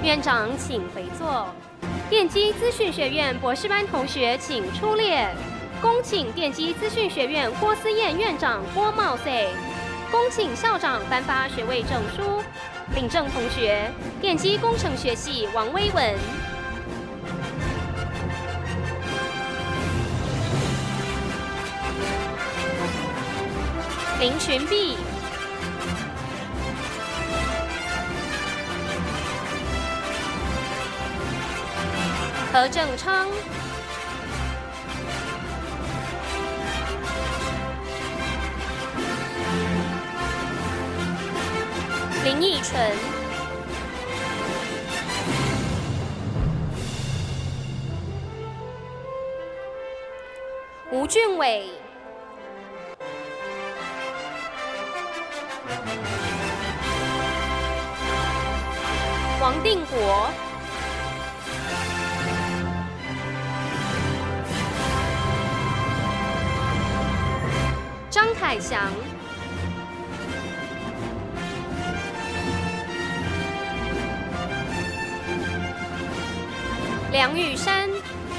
院长请回座。电机资讯学院博士班同学请出列。恭请电机资讯学院郭思燕院长郭茂岁。恭请校长颁发学位证书。领证同学：电机工程学系王威文。林群碧。何正昌。林义纯。吴俊伟。王定国。张凯翔。梁玉山。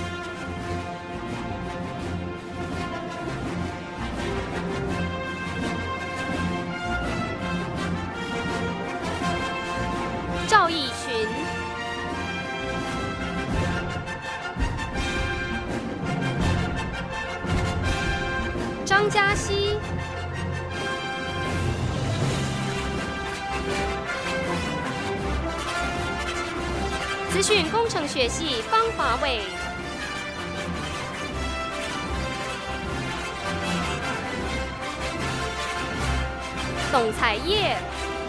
赵义群。张嘉熙。资讯工程学系方华伟。董才业。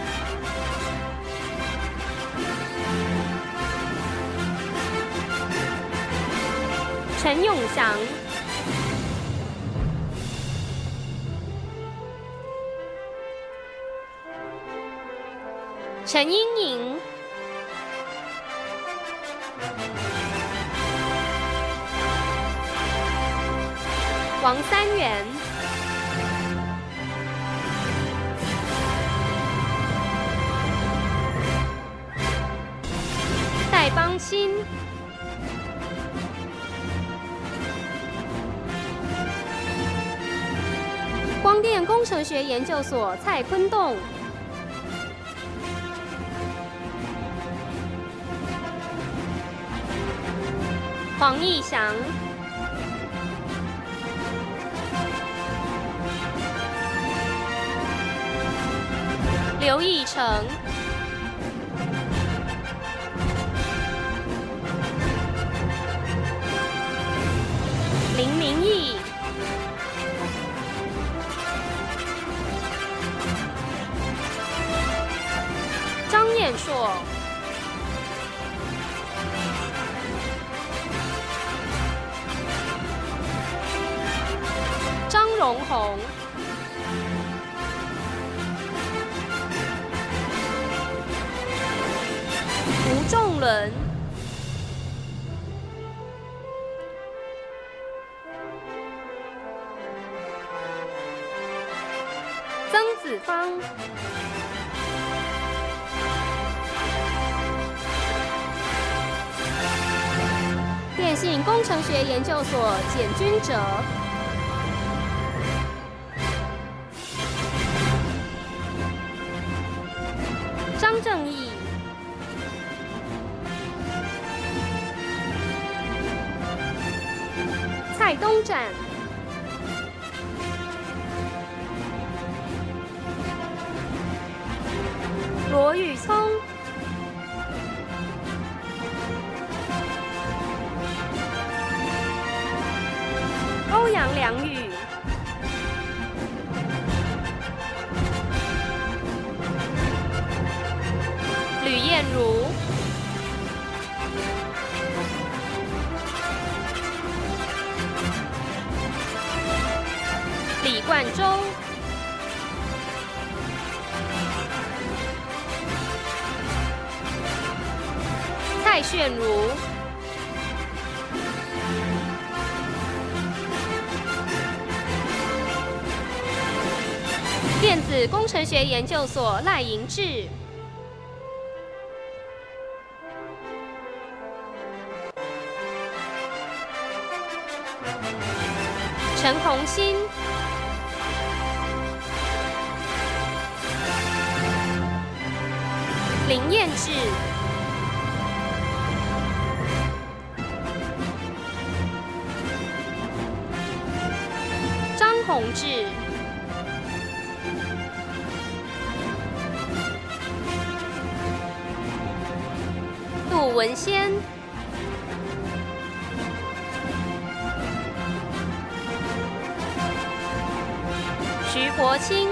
陈永祥。陈英莹。王三元。戴邦钦。光电工程学研究所蔡坤栋。黄义祥。刘义成。林明义。张彦硕。张荣宏。吴仲伦。曾子芳。电信工程学研究所简君哲。张正义。蔡东展。罗宇聪。欧阳良宇。吕燕如。李冠洲。蔡炫如。电子工程学研究所赖银智。 陈宏新、林彦志、张宏志、杜文先、徐国清、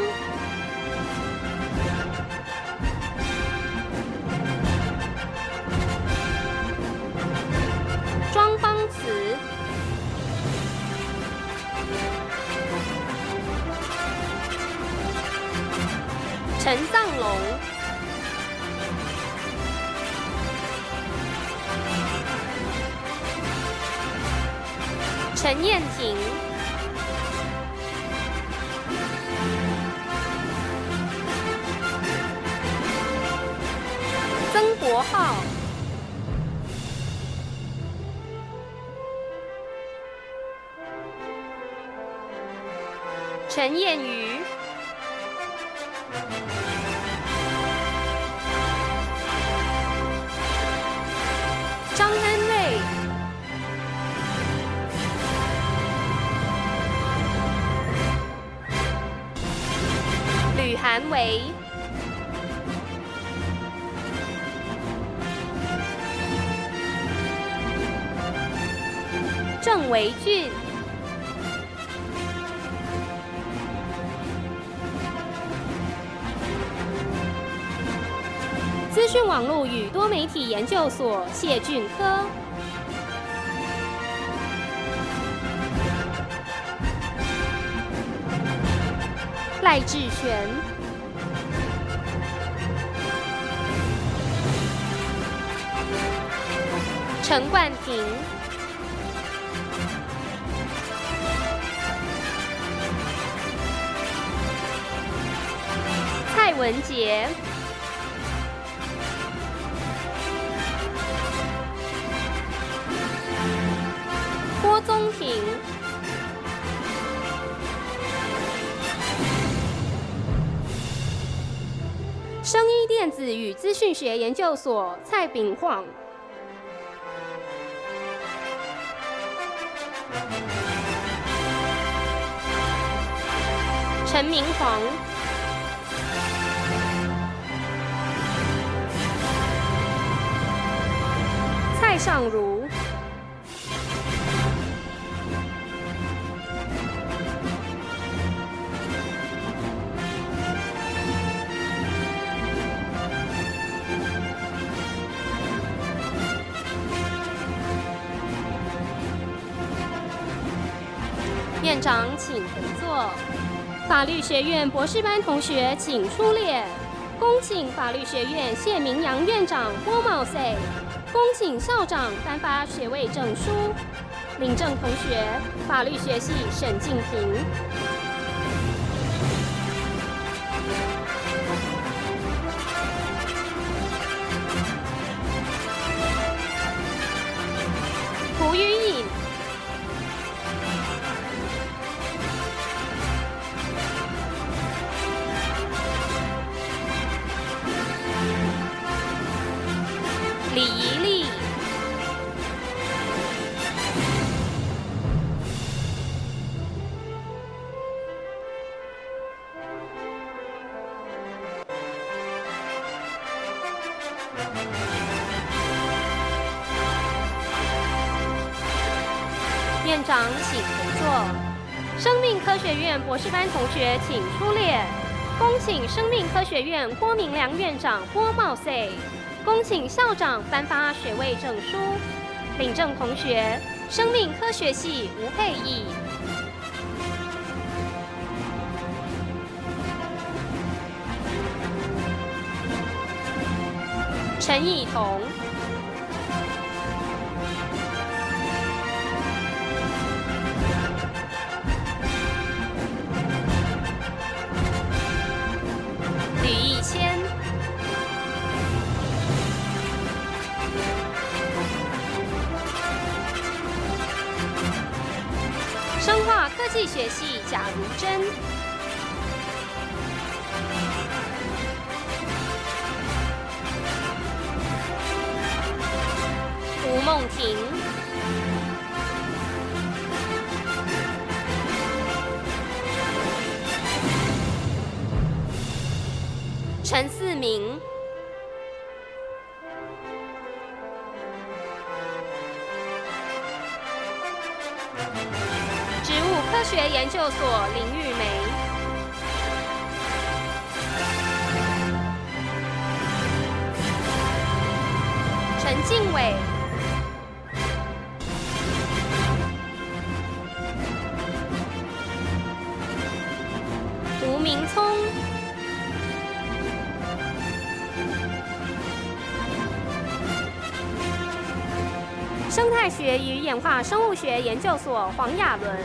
庄邦慈、陈藏龙、陈燕婷、曾国浩、陈燕瑜、张安瑞、吕涵维、郑维俊、资讯网络与多媒体研究所谢俊科、赖志全、陈冠廷、蔡文杰、郭宗廷、生医电子与资讯学研究所蔡炳晃、陈明煌、蔡尚如、院长请回座。法律学院博士班同学请出列。恭请法律学院谢明阳院长郭茂岁，恭请校长颁发学位证书。领证同学，法律学系沈静平。涂于颖。李怡丽。院长请回座。生命科学院博士班同学请出列。恭请生命科学院郭明良院长郭茂岁。恭请校长颁发学位证书。领证同学，生命科学系吴佩义。陈以彤。吕义谦。生化科技学系贾如珍、吴梦婷、陈思明、植物科学研究所林玉梅、陈敬伟、吴明聪、生态学与演化生物学研究所黄雅伦、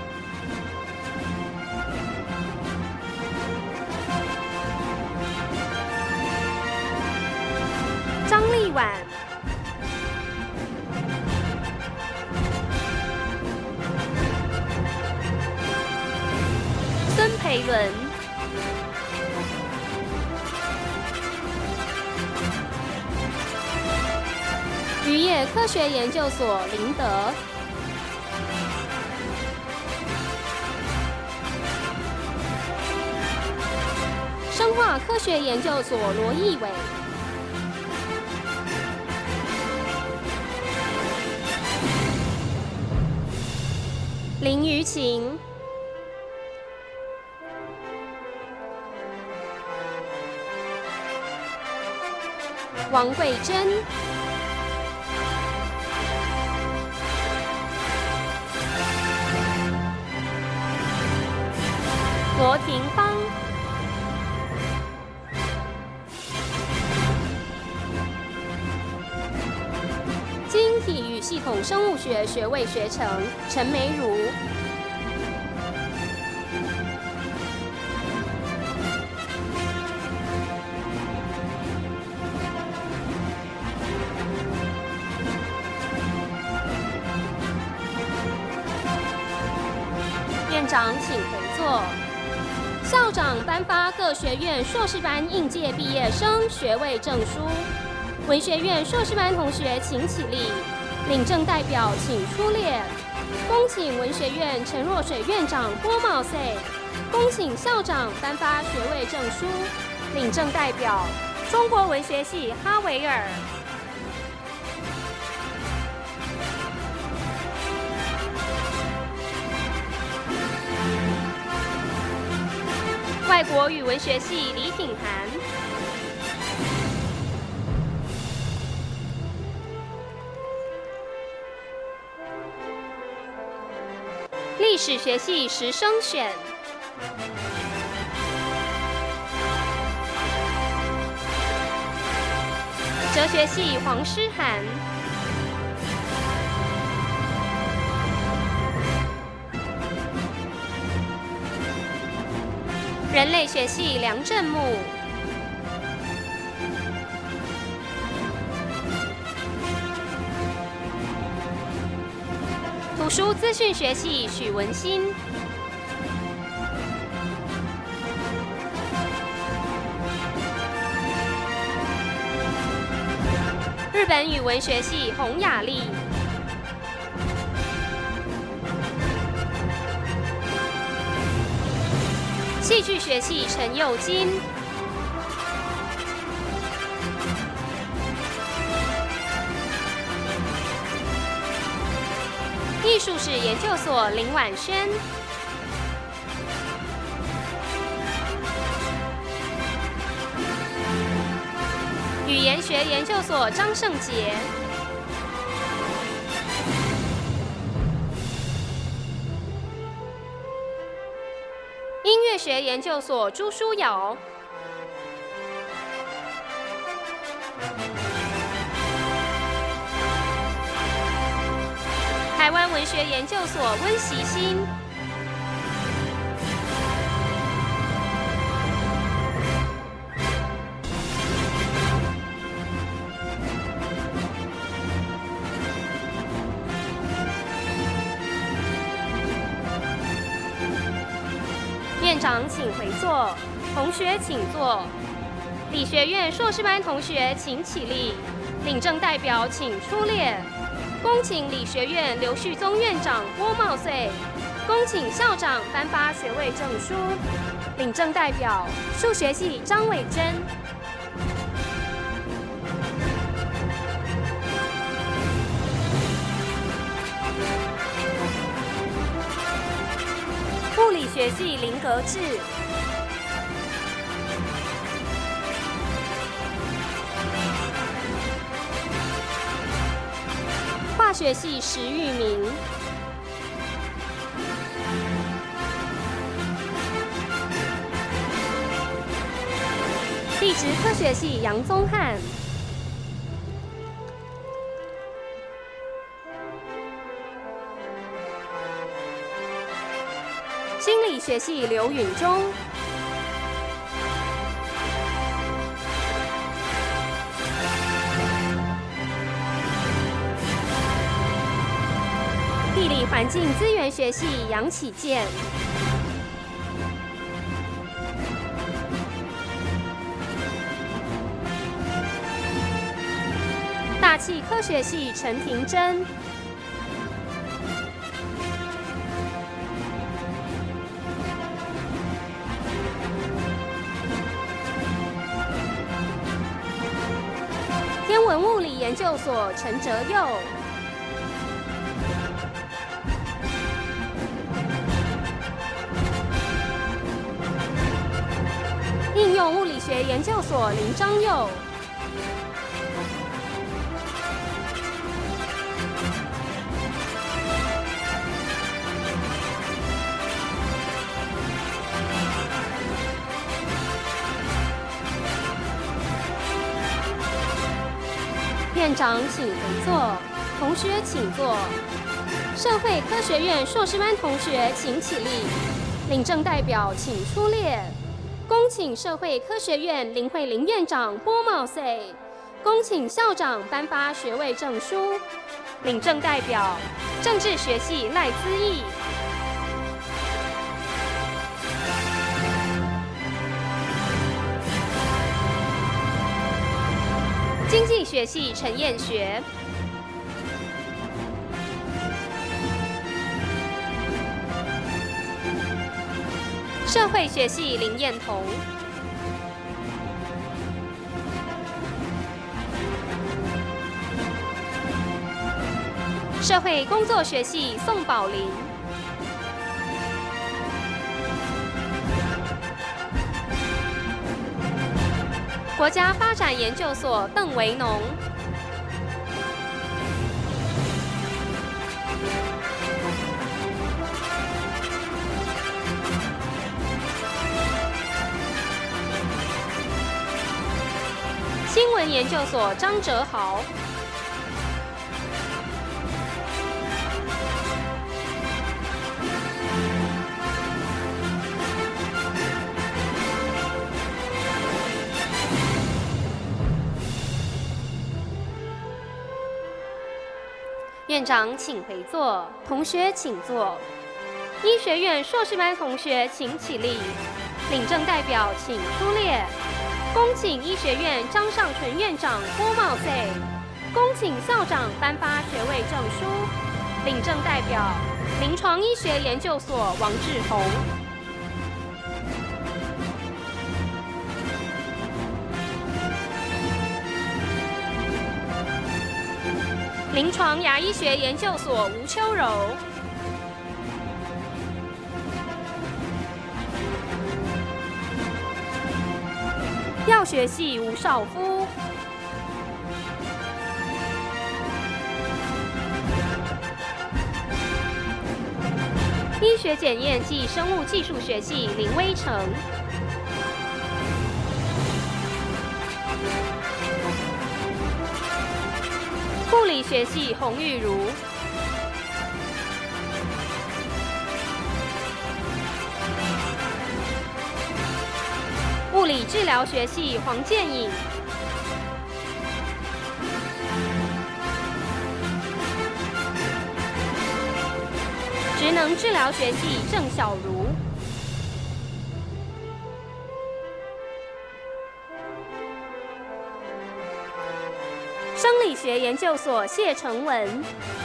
张丽婉、孙培伦、渔业科学研究所林德、生化科学研究所罗义伟、林于晴、王桂珍、罗廷芳、基因体与系统生物学学位学程陈梅如、院长请回座。校长颁发各学院硕士班应届毕业生学位证书。文学院硕士班同学请起立，领证代表请出列。恭请文学院陈若水院长拨帽 say。恭请校长颁发学位证书。领证代表中国文学系哈维尔。外国语文学系李挺涵，历史学系石生选，哲学系黄诗涵。人类学系梁振木，图书资讯学系许文新，日本语文学系洪雅丽。戏剧学系陈佑金，艺术史研究所林婉萱，语言学研究所张胜杰。音乐学研究所朱书瑶，台湾文学研究所温习新， 长请回座，同学请坐。理学院硕士班同学请起立，领证代表请出列。恭请理学院刘旭宗院长郭茂岁，恭请校长颁发学位证书。领证代表数学系张伟珍。物理学系林格志。化学系石玉明。地质科学系杨宗翰。心理学系刘允中。地理环境资源学系杨启健。大气科学系陈婷珍。天文物理研究所陈哲佑。应用物理学研究所林章佑。院长请回座，同学请坐。社会科学院硕士班同学请起立，领证代表请出列。恭请社会科学院林慧玲院长郭茂岁，恭请校长颁发学位证书。领证代表政治学系赖资义。经济学系陈彦学。社会学系林彦彤。社会工作学系宋宝林。国家发展研究所邓维农。新闻研究所张哲豪。院长请回座，同学请坐。医学院硕士班同学请起立，领证代表请出列。恭请医学院张尚纯院长郭茂岁，恭请校长颁发学位证书。领证代表临床医学研究所王志宏。临床牙医学研究所吴秋柔。药学系吴少夫。医学检验暨生物技术学系林威成。护理学系洪玉如。物理治疗学系黄建颖。职能治疗学系郑小茹。 学研究所谢成文。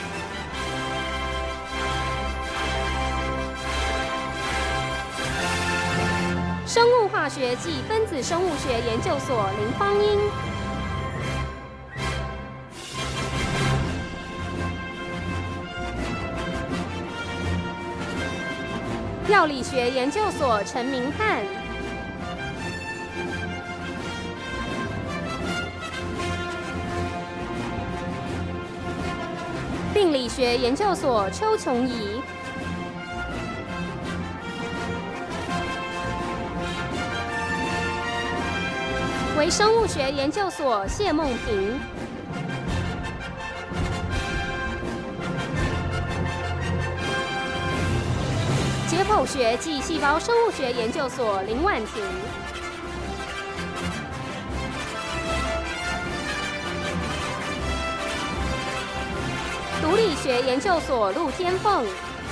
生物化学暨分子生物学研究所林芳英。药理学研究所陈明翰。病理学研究所邱琼怡。微生物学研究所谢梦平。解剖学暨细胞生物学研究所林婉婷。毒理学研究所陆天凤。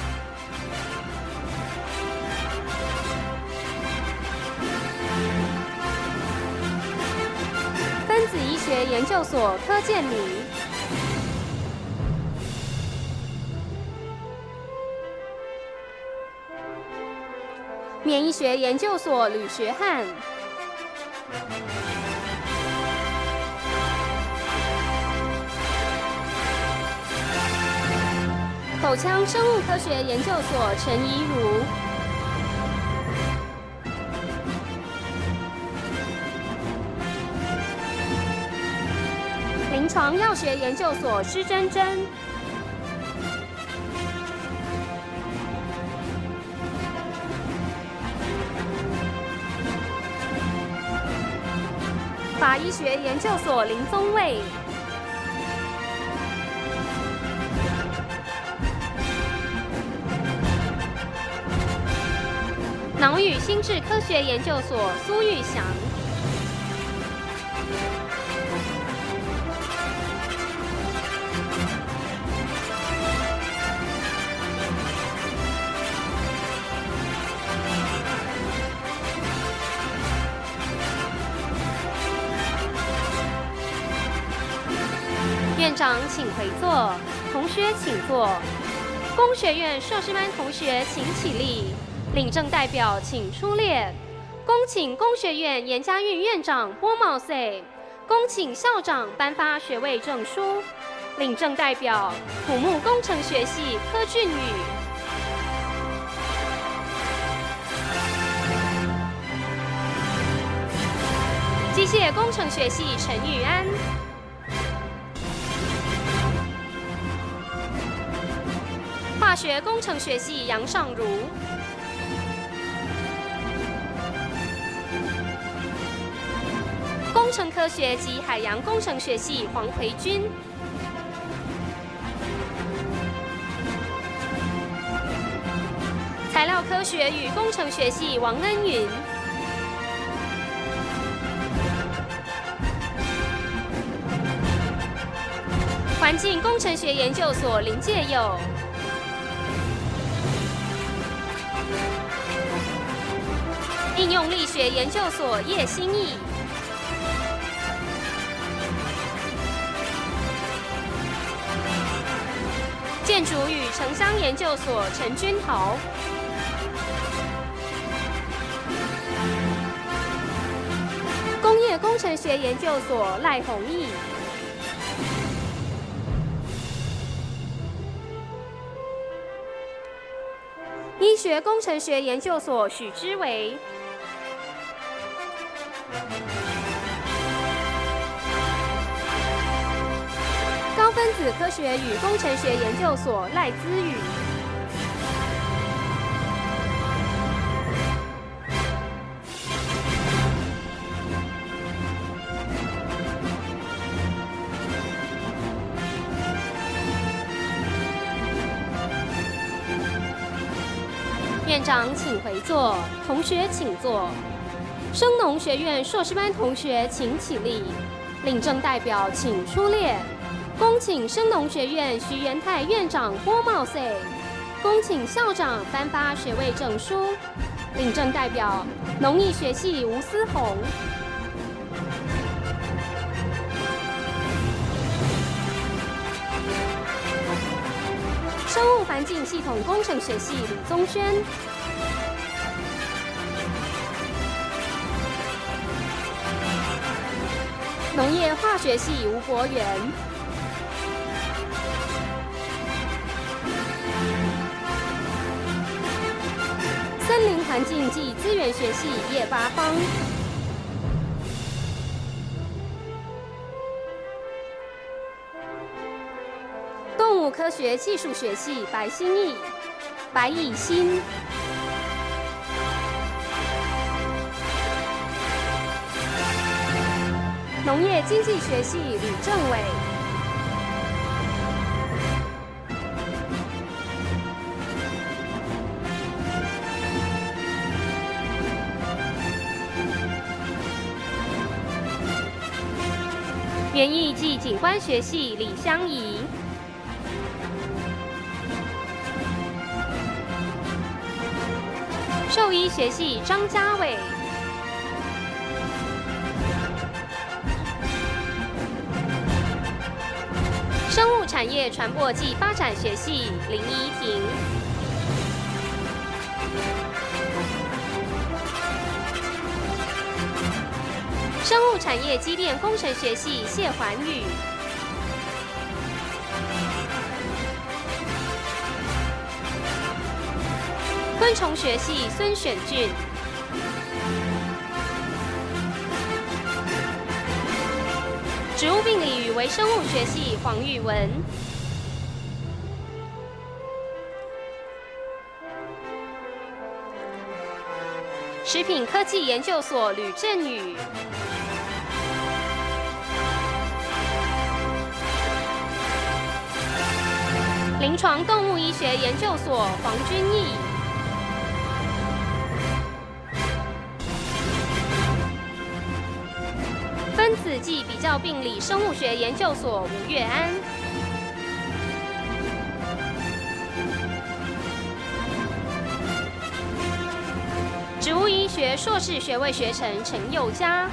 分子医学研究所柯建明。免疫学研究所吕学汉。口腔生物科学研究所陈怡如。临床药学研究所施珍珍。法医学研究所林宗卫。脑与心智科学研究所苏玉祥。院长请回座，同学请坐。工学院硕士班同学请起立，领证代表请出列。恭请工学院严家韵院长拨帽岁，恭请校长颁发学位证书。领证代表土木工程学系柯俊宇。机械工程学系陈玉安。化学工程学系杨尚如。工程科学及海洋工程学系黄培军。材料科学与工程学系王恩云。环境工程学研究所林介佑。应用力学研究所叶欣义。建筑与城乡研究所陈君豪。工业工程学研究所赖宏毅。医学工程学研究所许之维。高分子科学与工程学研究所赖资宇。院长请回座，同学请坐。生农学院硕士班同学请起立，领证代表请出列。恭请生农学院徐元泰院长拨帽岁，恭请校长颁发学位证书。领证代表农艺学系吴思宏。 生物环境系统工程学系李宗轩。农业化学系吴博元。森林环境暨资源学系叶八方。动物科学技术学系白心义、白以欣。农业经济学系吕正伟。园艺暨景观学系李香怡。兽医学系张家伟。生物产业传播暨发展学系林依婷。生物产业机电工程学系谢环宇。昆虫学系孙选俊。植物病理与微生物学系黄玉文。食品科技研究所吕振宇。临床动物医学研究所黄君毅。分子暨比较病理生物学研究所吴月安。植物医学硕士学位学程陈佑嘉。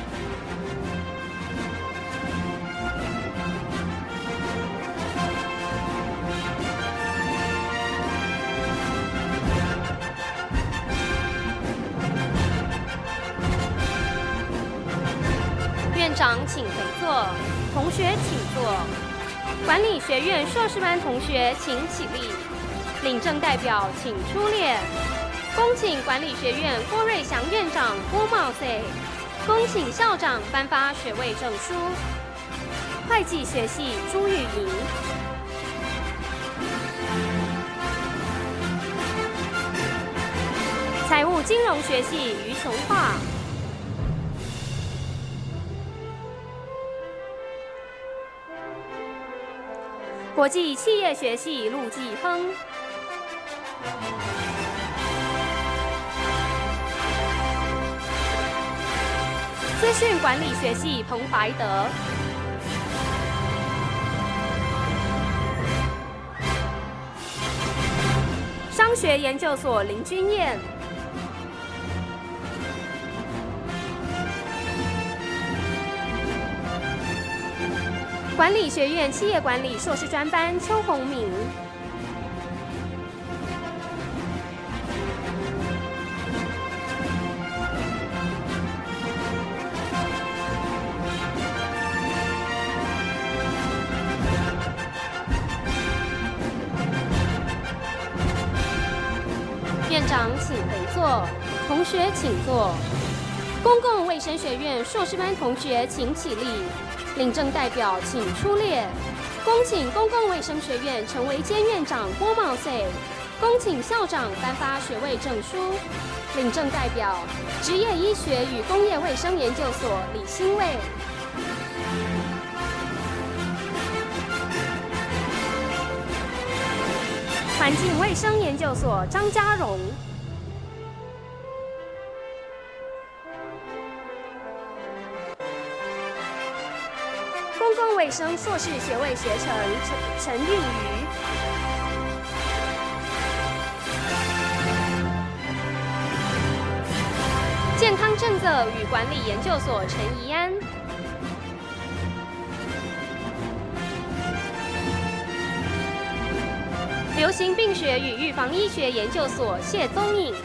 院长请回座，同学请坐。管理学院硕士班同学请起立，领证代表请出列。恭请管理学院郭瑞祥院长郭茂岁，恭请校长颁发学位证书。会计学系朱玉莹。财务金融学系于琼化。国际企业学系陆继亨。资讯管理学系彭怀德。商学研究所林君燕。管理学院企业管理硕士专班邱宏明。院长请回座，同学请坐。公共卫生学院硕士班同学请起立。领证代表请出列，恭请公共卫生学院陈维坚院长郭茂岁，恭请校长颁发学位证书。领证代表职业医学与工业卫生研究所李新卫。环境卫生研究所张家荣。公共卫生硕士学位学程陈陈韵瑜。健康政策与管理研究所陈怡安。流流行病学与预防医学研究所谢宗颖。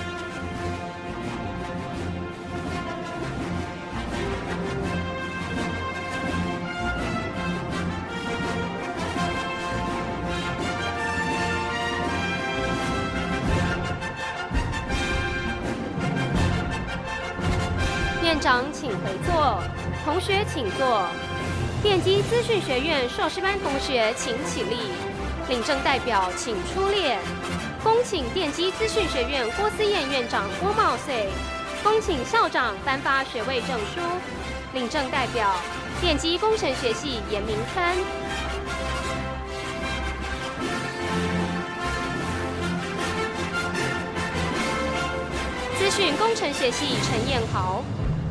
院长请回座，同学请坐。电机资讯学院硕士班同学请起立，领证代表请出列。恭请电机资讯学院郭思燕院长郭茂岁，恭请校长颁发学位证书。领证代表电机工程学系严明川。资讯工程学系陈彦豪。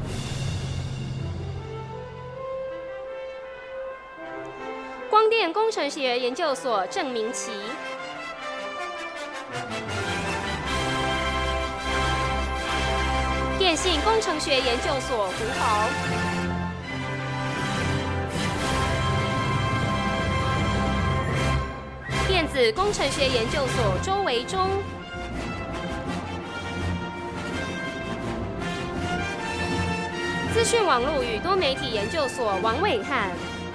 光电工程学研究所郑明琪。电信工程学研究所胡豪。电子工程学研究所周维忠。资讯网络与多媒体研究所王伟汉。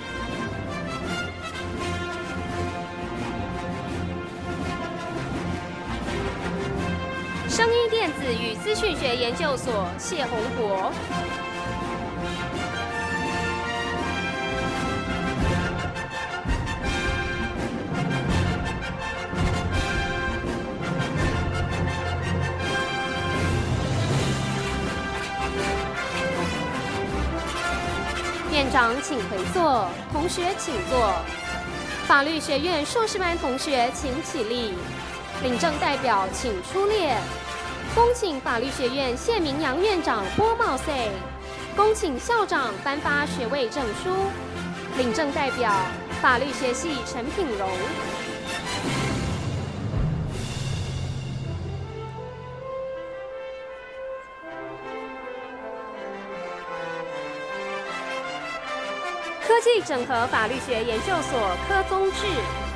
声音电子与资讯学研究所谢宏博。院长请回座，同学请坐。法律学院硕士班同学请起立，领证代表请出列。恭请法律学院谢明阳院长郭茂岁，恭请校长颁发学位证书。领证代表法律学系陈品荣。科技整合法律学研究所柯宗志。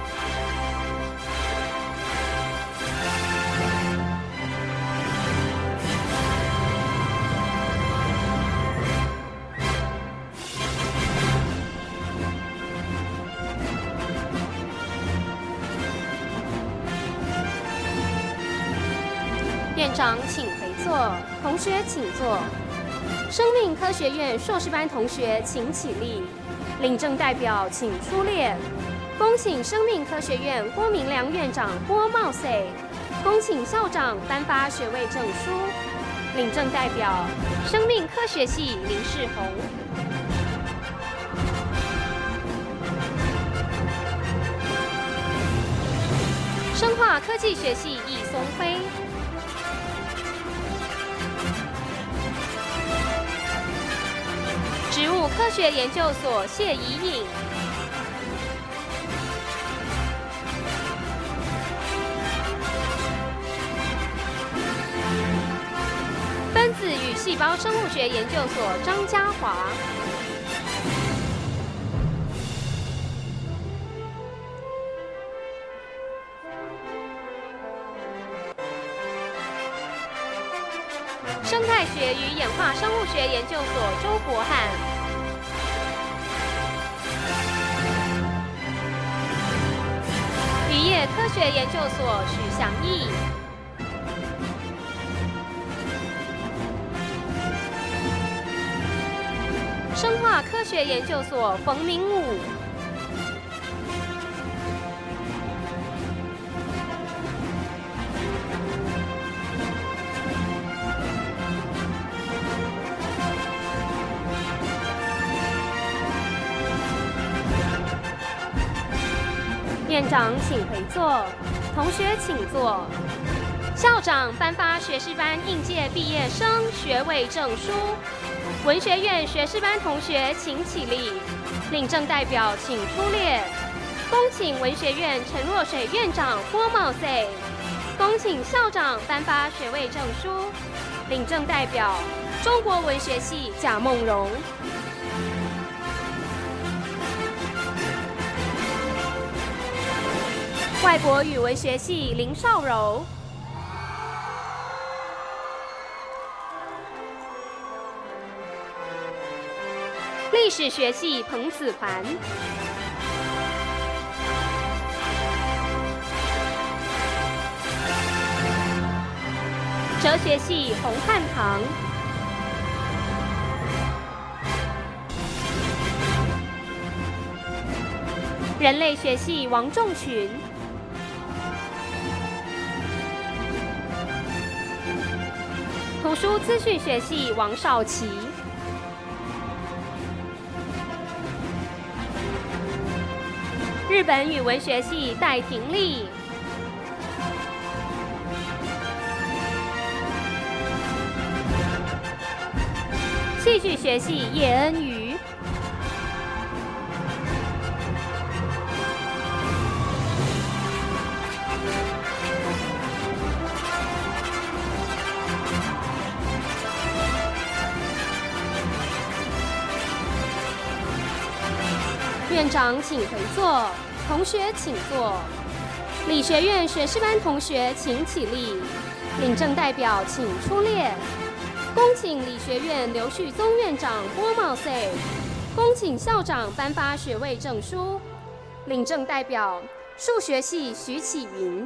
院长请回座，同学请坐。生命科学院硕士班同学请起立，领证代表请出列。恭请生命科学院郭明良院长郭茂岁，恭请校长颁发学位证书。领证代表生命科学系林世宏。生化科技学系易松辉。植物科学研究所谢怡颖。分子与细胞生物学研究所张家华。生态学与演化生物学研究所周国汉。渔业科学研究所许祥义。生化科学研究所冯明武。院长请回座，同学请坐。校长颁发学士班应届毕业生学位证书。文学院学士班同学请起立，领证代表请出列。恭请文学院陈若水院长郭茂岁，恭请校长颁发学位证书。领证代表中国文学系贾梦荣。 外国语文学系林少柔。历史学系彭子凡。哲学系洪汉堂。人类学系王仲群。图书资讯学系王少奇。日本语文学系戴廷丽。戏剧学系叶恩瑜。院长请回座，同学请坐。理学院学士班同学请起立，领证代表请出列。恭请理学院刘旭宗院长拨帽 say， 恭请校长颁发学位证书。领证代表数学系徐启云。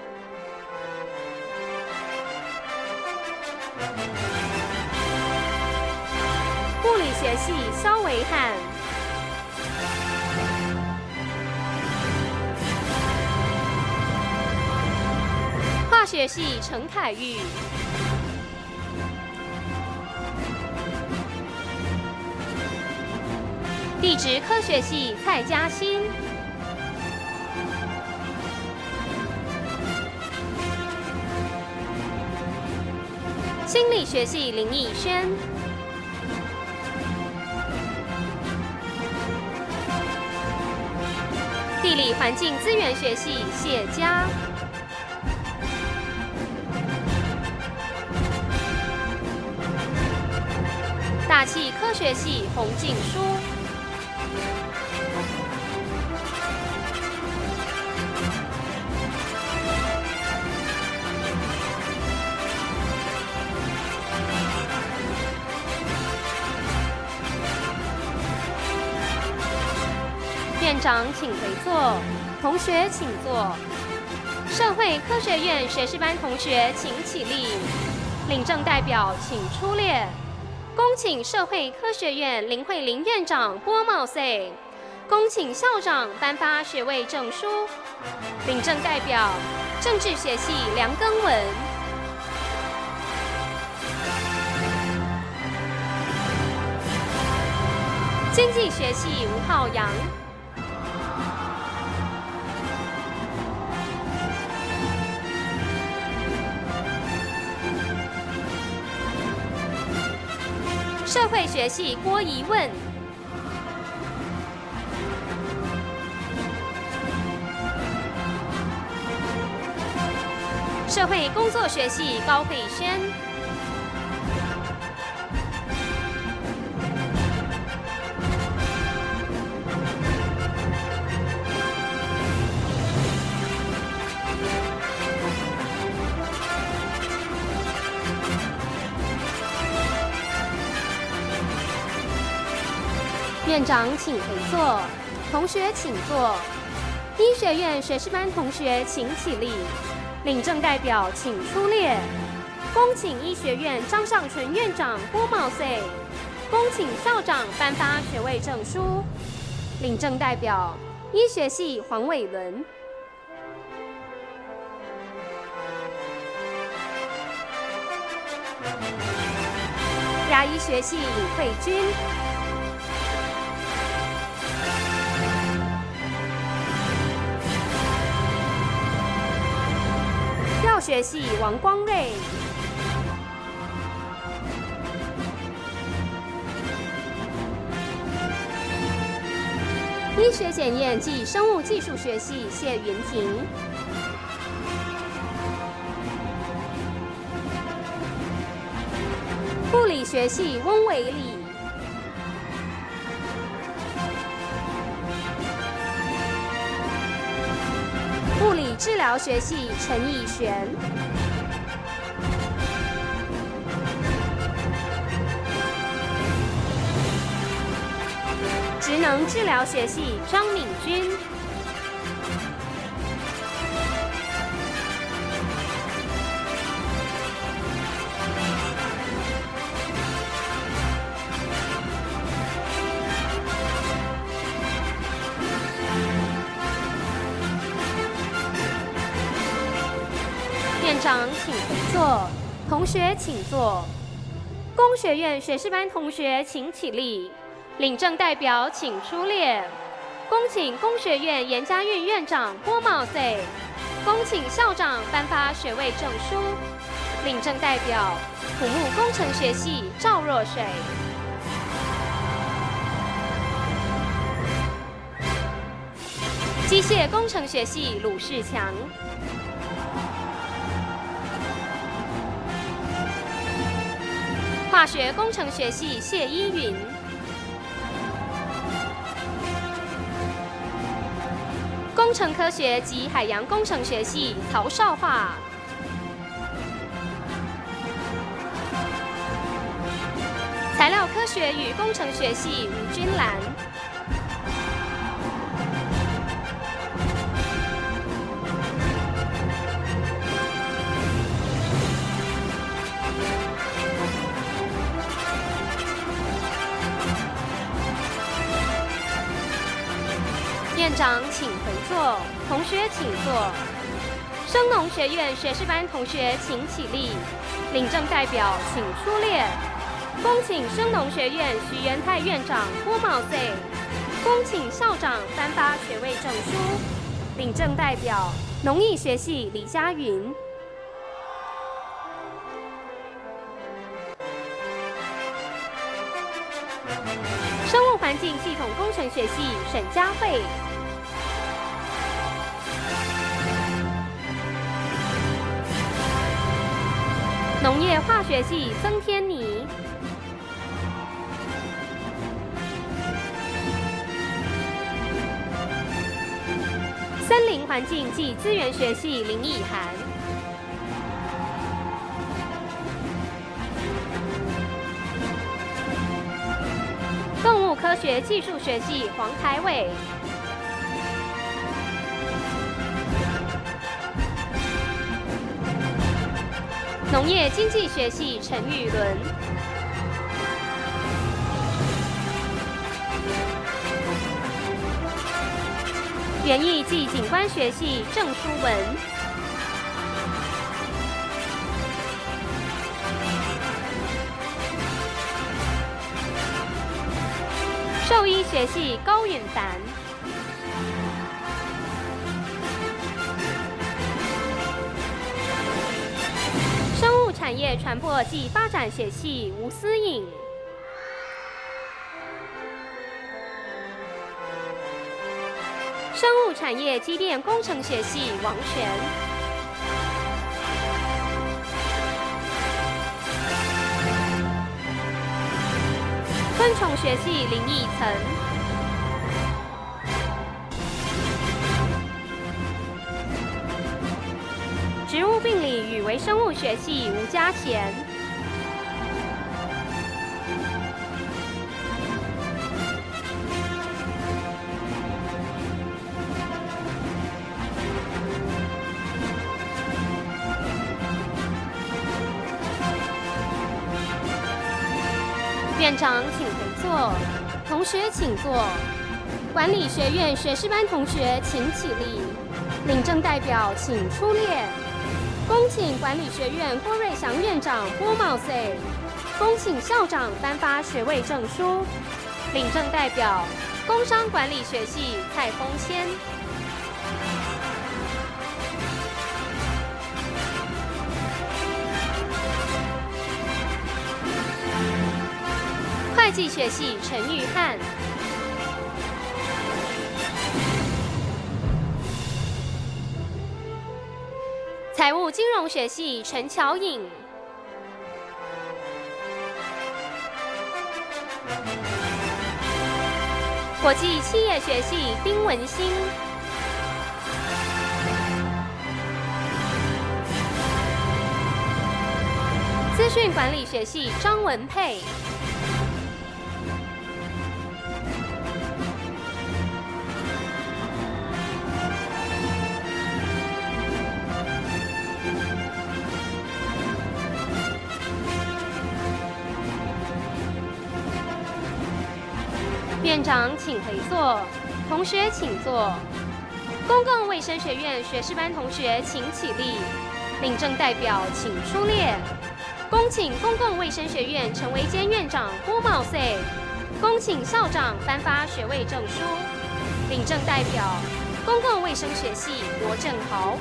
物理学系肖维汉。化学系陈凯玉。地质科学系蔡嘉欣。心理学系林义轩。地理环境资源学系谢佳。大气科学系洪静书。院长请回座，同学请坐。社会科学院学士班同学请起立，领证代表请出列。恭请社会科学院林慧玲院长拨帽 say， 恭请校长颁发学位证书。领证代表政治学系梁庚文。经济学系吴浩洋。社会学系郭怡问。社会工作学系高慧轩。院长请回座，同学请坐。医学院学士班同学请起立，领证代表请出列。恭请医学院张尚纯院长拨帽 say， 恭请校长颁发学位证书。领证代表医学系黄伟伦。牙医学系尹慧君。药学系王光瑞。医学检验暨生物技术学系谢云婷。物理学系翁伟礼。 物理治疗学系陈以璇，职能治疗学系张敏君，院长请回座，同学请坐。工学院学士班同学请起立，领证代表请出列。恭请工学院严家运院长郭茂岁，恭请校长颁发学位证书。领证代表土木工程学系赵若水。机械工程学系鲁世强。化学工程学系谢依云，工程科学及海洋工程学系曹少华，材料科学与工程学系吴君兰，院长请回座，同学请坐。生农学院学士班同学请起立，领证代表请出列。恭请生农学院徐元泰院长郭茂岁，恭请校长颁发学位证书。领证代表农艺学系李佳云。生物环境系统工程学系沈佳慧。农业化学系曾天妮，森林环境暨资源学系林以涵，动物科学技术学系黄凯伟。农业经济学系陈玉伦，园艺暨景观学系郑淑文，兽医学系高允凡。生物产业传播暨发展学系吴思颖，生物产业机电工程学系王璇，昆虫学系林义岑。植物病理与微生物学系吴家贤，院长请回座，同学请坐。管理学院学士班同学请起立，领证代表请出列。恭请管理学院郭瑞祥院长郭茂岁，恭请校长颁发学位证书。领证代表工商管理学系蔡丰谦。会计学系陈玉翰。财务金融学系陈巧颖，国际企业学系丁文欣， 讯管理学系张文佩。院长请回座，同学请坐。公共卫生学院学士班同学请起立，领证代表请出列。恭请公共卫生学院陈维坚院长郭茂岁，恭请校长颁发学位证书。领证代表公共卫生学系罗正豪。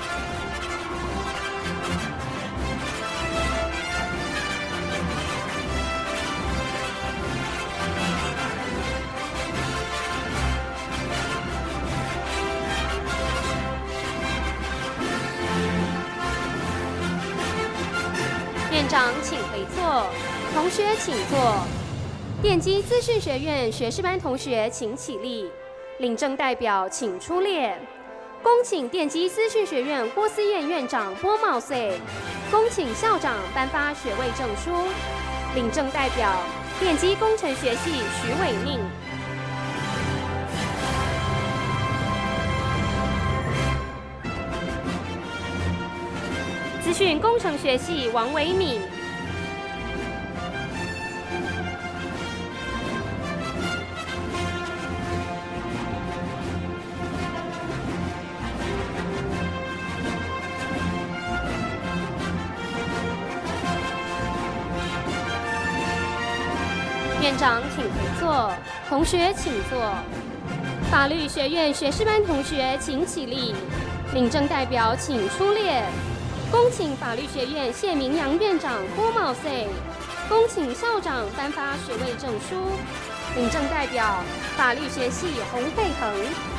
院长请回座，同学请坐。电机资讯学院学士班同学请起立，领证代表请出列。恭请电机资讯学院郭思燕院长郭茂岁，恭请校长颁发学位证书。领证代表电机工程学系徐伟宁。资讯工程学系王维敏。院长请回座，同学请坐。法律学院学士班同学请起立，领证代表请出列。恭请法律学院谢明阳院长郭茂岁，恭请校长颁发学位证书。领证代表法律学系洪佩恒。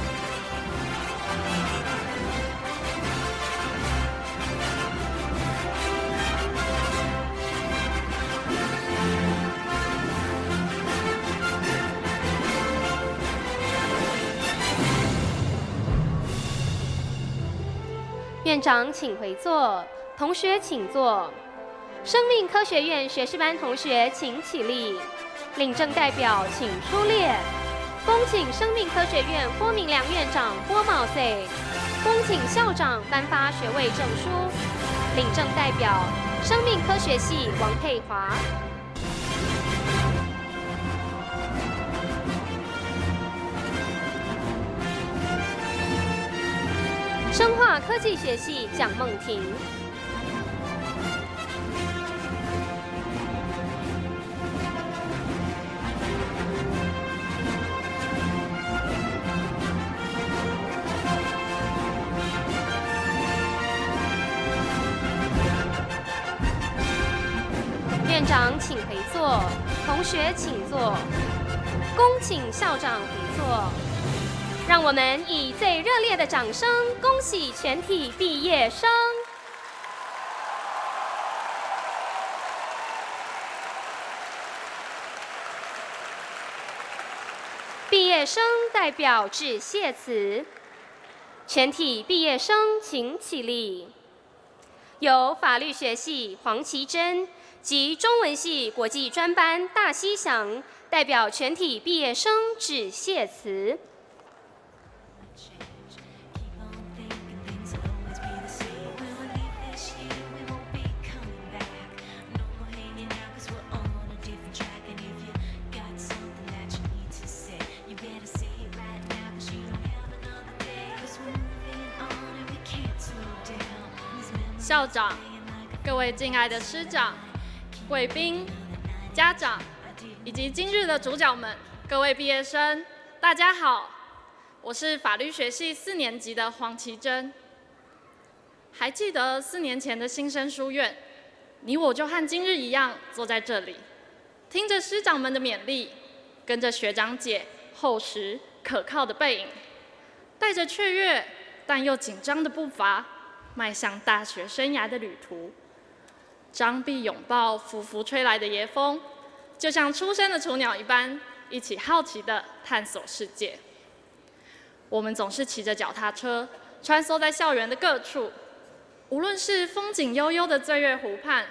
院长请回座，同学请坐。生命科学院学士班同学请起立，领证代表请出列。恭请生命科学院郭明良院长郭茂岁，恭请校长颁发学位证书。领证代表生命科学系王佩华。生化科技学系蒋梦婷。院长请回座，同学请坐。恭请校长回座。让我们以最热烈的掌声，恭喜全体毕业生！毕业生代表致谢词，全体毕业生请起立。由法律学系黄琦珍及中文系国际专班大西翔代表全体毕业生致谢词。 校长、各位敬爱的师长、贵宾、家长，以及今日的主角们，各位毕业生，大家好，我是法律学系四年级的黄琦珍。还记得四年前的新生书院，你我就和今日一样坐在这里，听着师长们的勉励，跟着学长姐厚实可靠的背影，带着雀跃但又紧张的步伐，迈向大学生涯的旅途。张臂拥抱拂拂吹来的野风，就像出生的雏鸟一般，一起好奇地探索世界。我们总是骑着脚踏车，穿梭在校园的各处，无论是风景悠悠的醉月湖畔，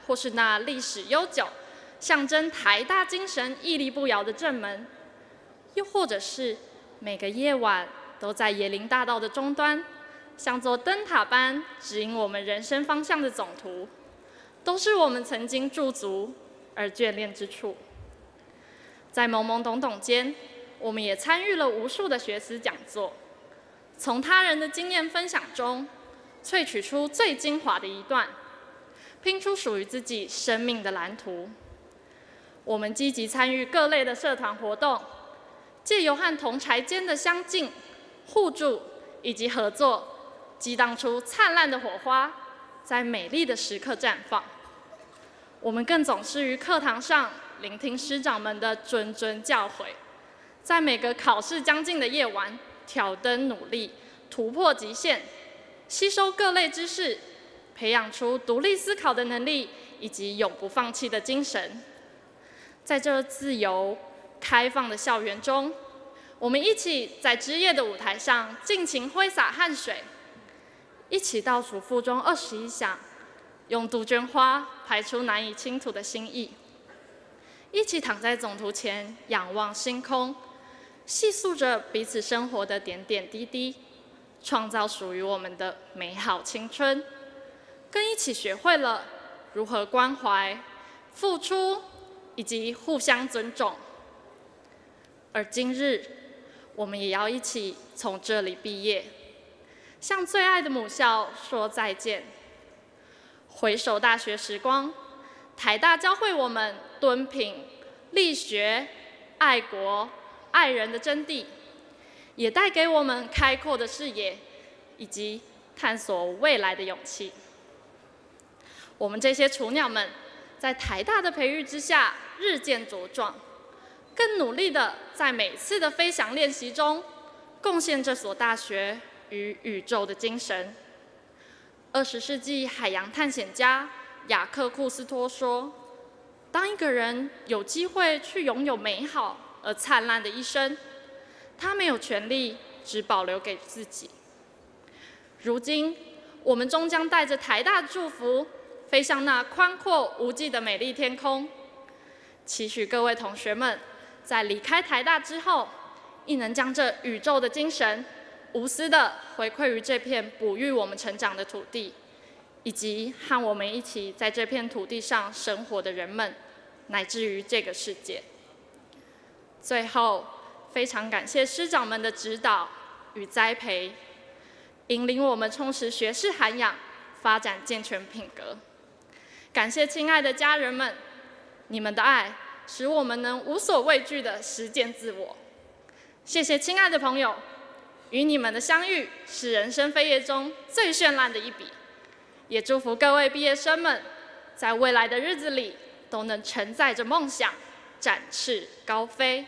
或是那历史悠久、象征台大精神屹立不摇的正门，又或者是每个夜晚都在椰林大道的终端，像座灯塔般指引我们人生方向的总图，都是我们曾经驻足而眷恋之处。在懵懵懂懂间，我们也参与了无数的学思讲座，从他人的经验分享中萃取出最精华的一段，拼出属于自己生命的蓝图。我们积极参与各类的社团活动，借由和同侪间的相敬、互助以及合作，激荡出灿烂的火花，在美丽的时刻绽放。我们更总是于课堂上聆听师长们的谆谆教诲，在每个考试将近的夜晚，挑灯努力，突破极限，吸收各类知识，培养出独立思考的能力以及永不放弃的精神。在这自由开放的校园中，我们一起在之夜的舞台上尽情挥洒汗水，一起倒数附中二十一响，用杜鹃花排出难以倾吐的心意，一起躺在总图前仰望星空，细诉着彼此生活的点点滴滴，创造属于我们的美好青春，更一起学会了如何关怀、付出以及互相尊重。而今日，我们也要一起从这里毕业，向最爱的母校说再见。回首大学时光，台大教会我们敦品、力学、爱国、爱人的真谛，也带给我们开阔的视野以及探索未来的勇气。我们这些雏鸟们，在台大的培育之下日渐茁壮，更努力地在每次的飞翔练习中，贡献这所大学与宇宙的精神。二十世纪海洋探险家雅克库斯托说：“当一个人有机会去拥有美好而灿烂的一生，他没有权利只保留给自己。”如今，我们终将带着台大祝福，飞向那宽阔无际的美丽天空。期许各位同学们，在离开台大之后，亦能将这宇宙的精神无私地回馈于这片哺育我们成长的土地，以及和我们一起在这片土地上生活的人们，乃至于这个世界。最后，非常感谢师长们的指导与栽培，引领我们充实学识涵养，发展健全品格。感谢亲爱的家人们，你们的爱使我们能无所畏惧地实践自我。谢谢亲爱的朋友，与你们的相遇是人生飞页中最绚烂的一笔。也祝福各位毕业生们，在未来的日子里都能承载着梦想，展翅高飞。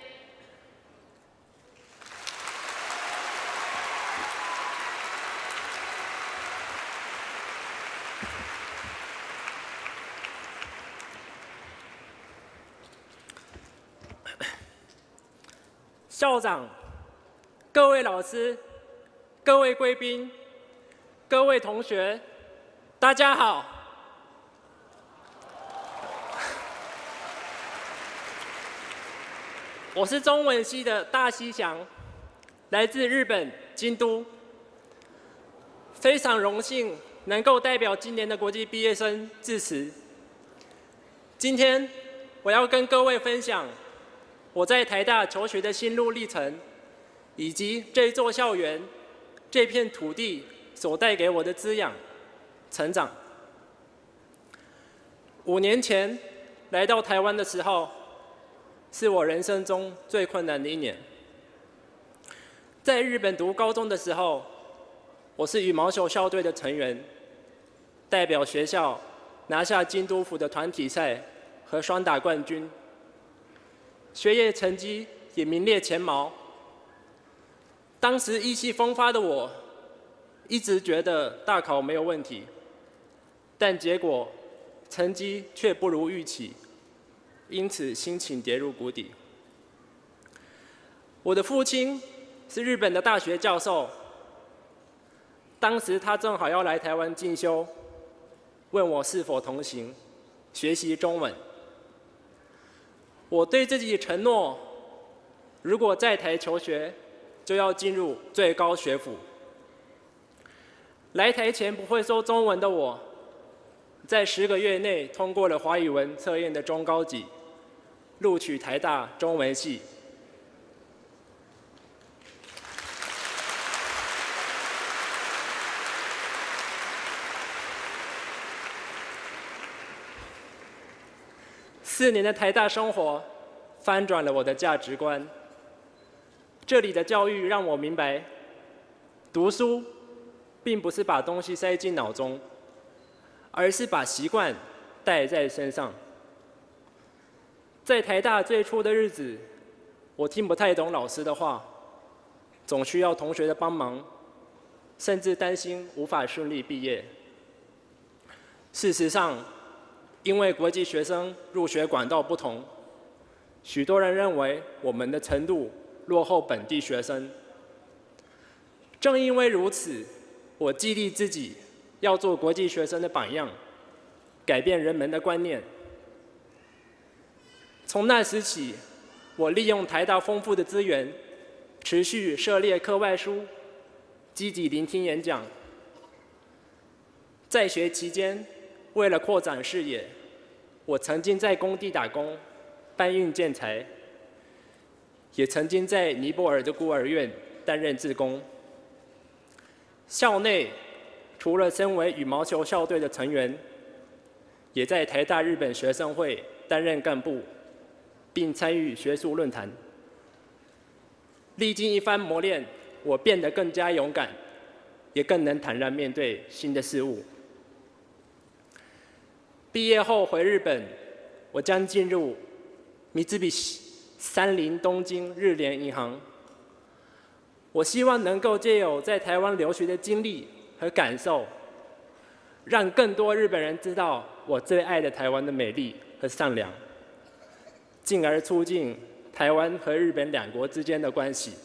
校长、各位老师、各位贵宾、各位同学，大家好。我是中文系的大西翔，来自日本京都。非常荣幸能够代表今年的国际毕业生致辞。今天我要跟各位分享我在台大求学的心路历程，以及这座校园、这片土地所带给我的滋养、成长。五年前来到台湾的时候，是我人生中最困难的一年。在日本读高中的时候，我是羽毛球校队的成员，代表学校拿下京都府的团体赛和双打冠军。学业成绩也名列前茅。当时意气风发的我，一直觉得大考没有问题，但结果成绩却不如预期，因此心情跌入谷底。我的父亲是日本的大学教授，当时他正好要来台湾进修，问我是否同行， 学习中文。我对自己承诺，如果在台求学，就要进入最高学府。来台前不会说中文的我，在十个月内通过了华语文测验的中高级，录取台大中文系。四年的台大生活，翻转了我的价值观。这里的教育让我明白，读书并不是把东西塞进脑中，而是把习惯带在身上。在台大最初的日子，我听不太懂老师的话，总需要同学的帮忙，甚至担心无法顺利毕业。事实上，因为国际学生入学管道不同，许多人认为我们的程度落后本地学生。正因为如此，我激励自己要做国际学生的榜样，改变人们的观念。从那时起，我利用台大丰富的资源，持续涉猎课外书，积极聆听演讲。在学期间，为了扩展视野，我曾经在工地打工，搬运建材，也曾经在尼泊尔的孤儿院担任志工。校内除了身为羽毛球校队的成员，也在台大日本学生会担任干部，并参与学术论坛。历经一番磨练，我变得更加勇敢，也更能坦然面对新的事物。毕业后回日本，我将进入三菱三菱东京日联银行。我希望能够借由在台湾留学的经历和感受，让更多日本人知道我最爱的台湾的美丽和善良，进而促进台湾和日本两国之间的关系。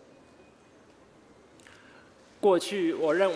过去我认为。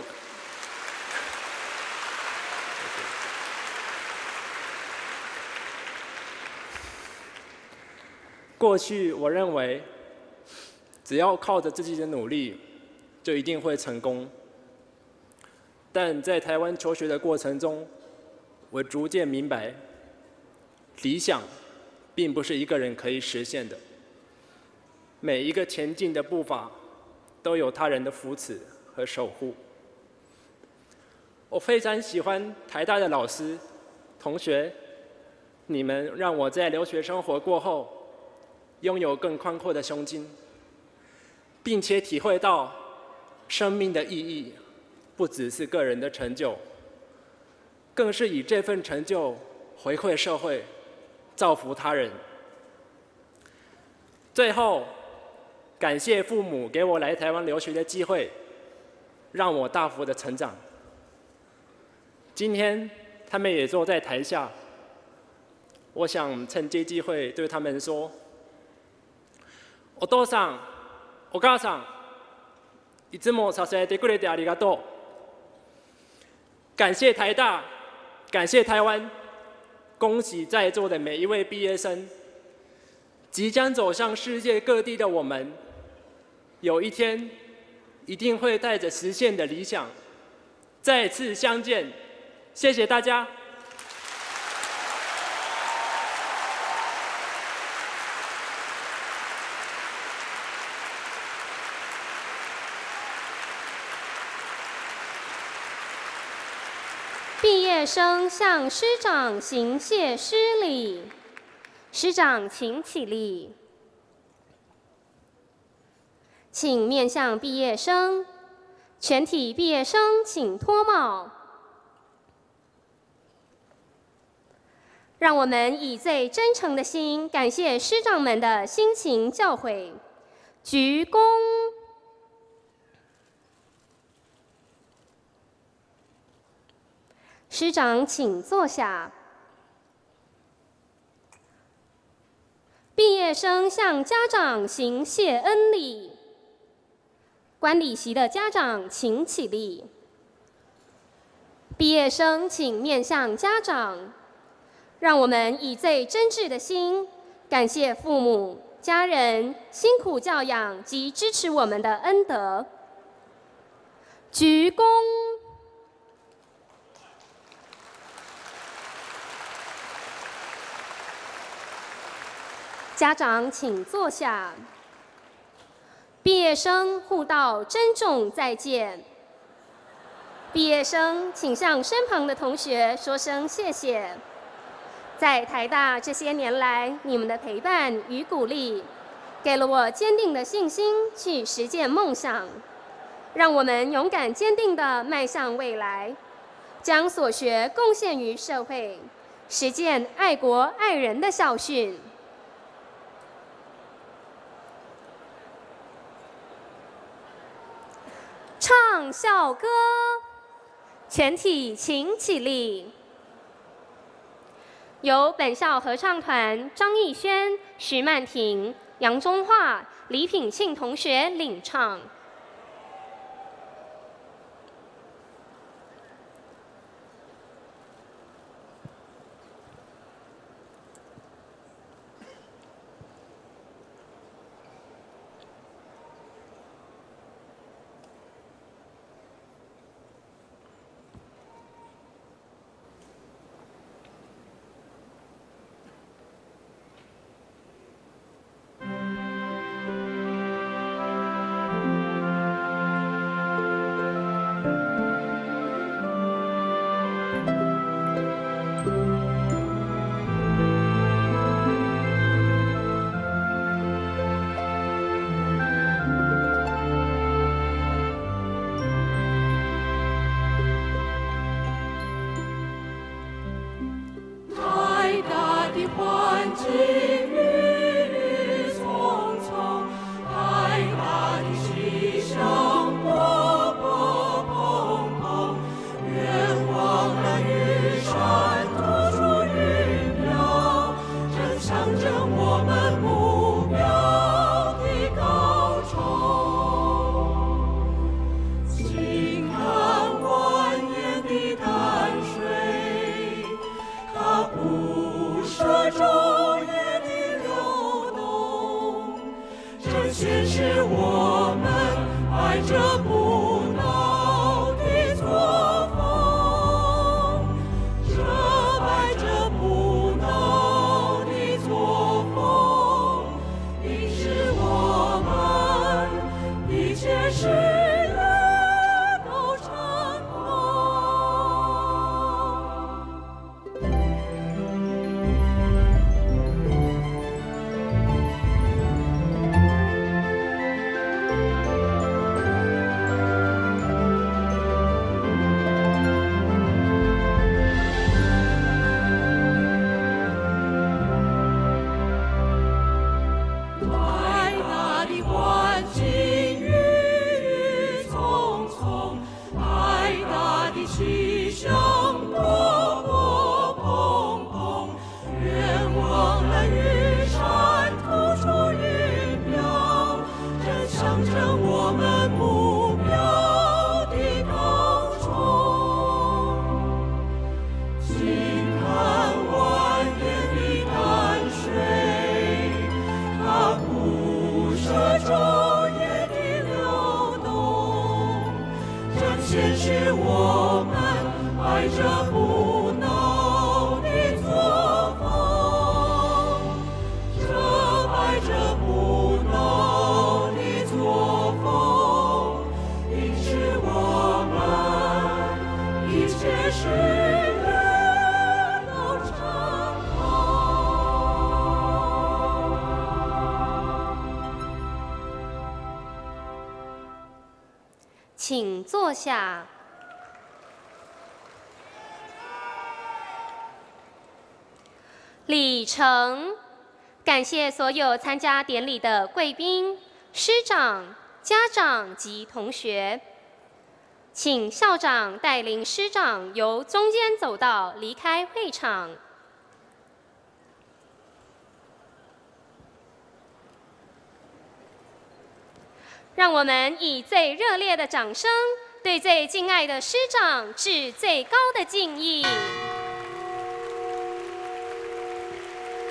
过去我认为，只要靠着自己的努力，就一定会成功。但在台湾求学的过程中，我逐渐明白，理想并不是一个人可以实现的。每一个前进的步伐，都有他人的扶持和守护。我非常喜欢台大的老师、同学，你们让我在留学生活过后，拥有更宽阔的胸襟，并且体会到生命的意义不只是个人的成就，更是以这份成就回馈社会，造福他人。最后，感谢父母给我来台湾留学的机会，让我大幅的成长。今天他们也坐在台下，我想趁这机会对他们说，お父さん、お母さん、いつも支えてくれてありがとう。感谢台大，感谢台湾，恭喜在座的每一位毕业生。即将走向世界各地的我们，有一天一定会带着实现的理想，再次相见。谢谢大家。 毕业生向师长行谢师礼，师长请起立，请面向毕业生，全体毕业生请脱帽。让我们以最真诚的心，感谢师长们的辛勤教诲。鞠躬。师长，请坐下。毕业生向家长行谢恩礼。观礼席的家长请起立。毕业生请面向家长， 让我们以最真挚的心，感谢父母、家人辛苦教养及支持我们的恩德。鞠躬。家长请坐下。毕业生互道珍重再见。毕业生请向身旁的同学说声谢谢。在台大这些年来，你们的陪伴与鼓励，给了我坚定的信心去实践梦想。让我们勇敢坚定地迈向未来，将所学贡献于社会，实践爱国爱人的校训。唱校歌，全体请起立。由本校合唱团张艺轩、徐曼婷、杨中华、李品庆同学领唱。请坐下。礼成，感谢所有参加典礼的贵宾、师长、家长及同学。请校长带领师长由中间走道离开会场。让我们以最热烈的掌声，对最敬爱的师长致最高的敬意。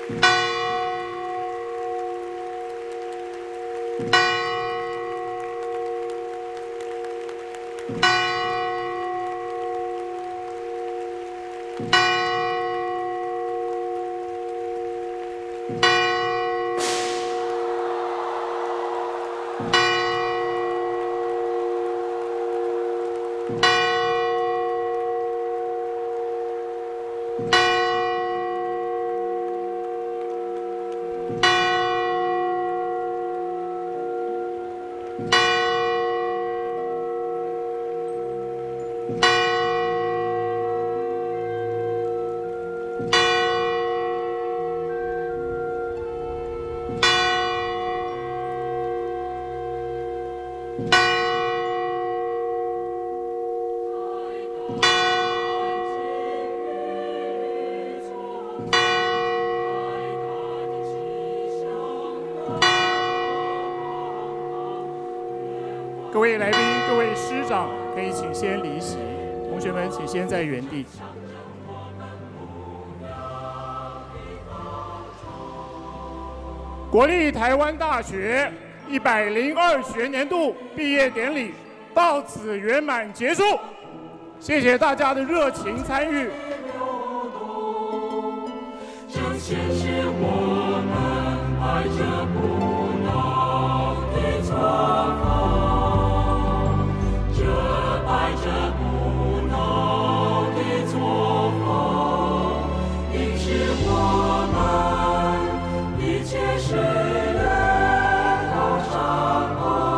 各位来宾、各位师长，可以请先离席。同学们，请先在原地。国立台湾大学一百零二学年度毕业典礼到此圆满结束，谢谢大家的热情参与。 这显示我们爱着不老的作风，这爱着不老的作风，应是我们一切事业都成功。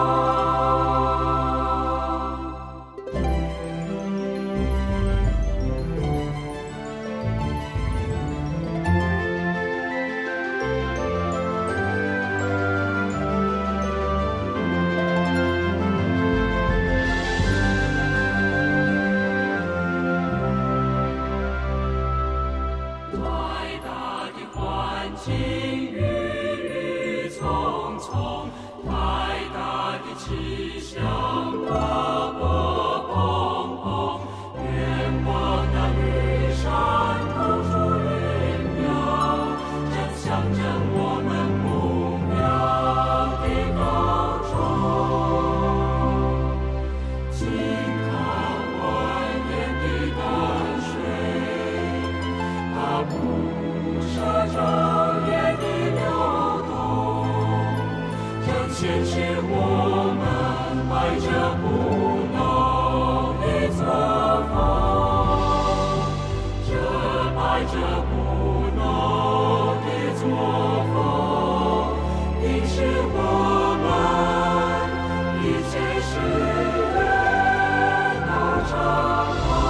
显示我们爱着不老的作风，这爱着不老的作风，应是我们一切事业都成功。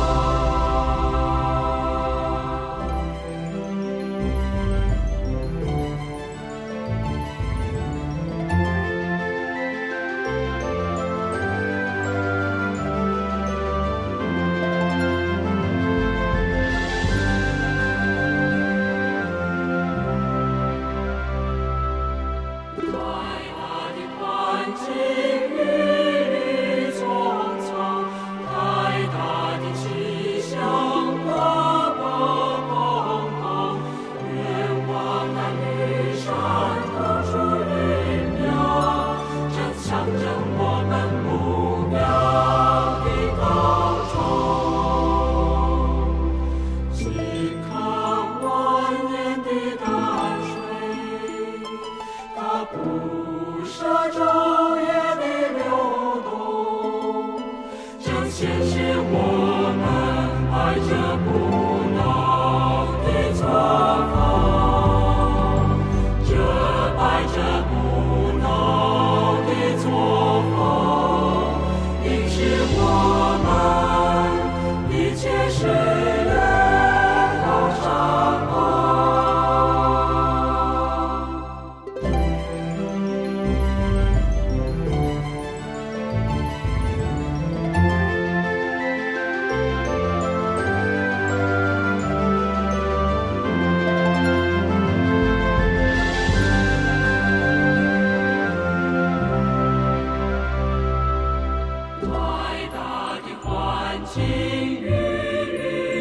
情与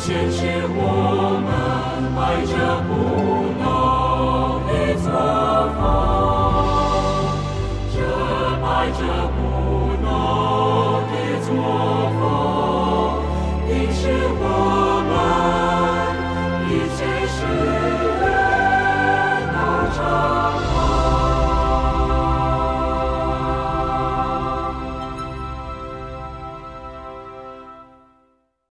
显示我们爱着不能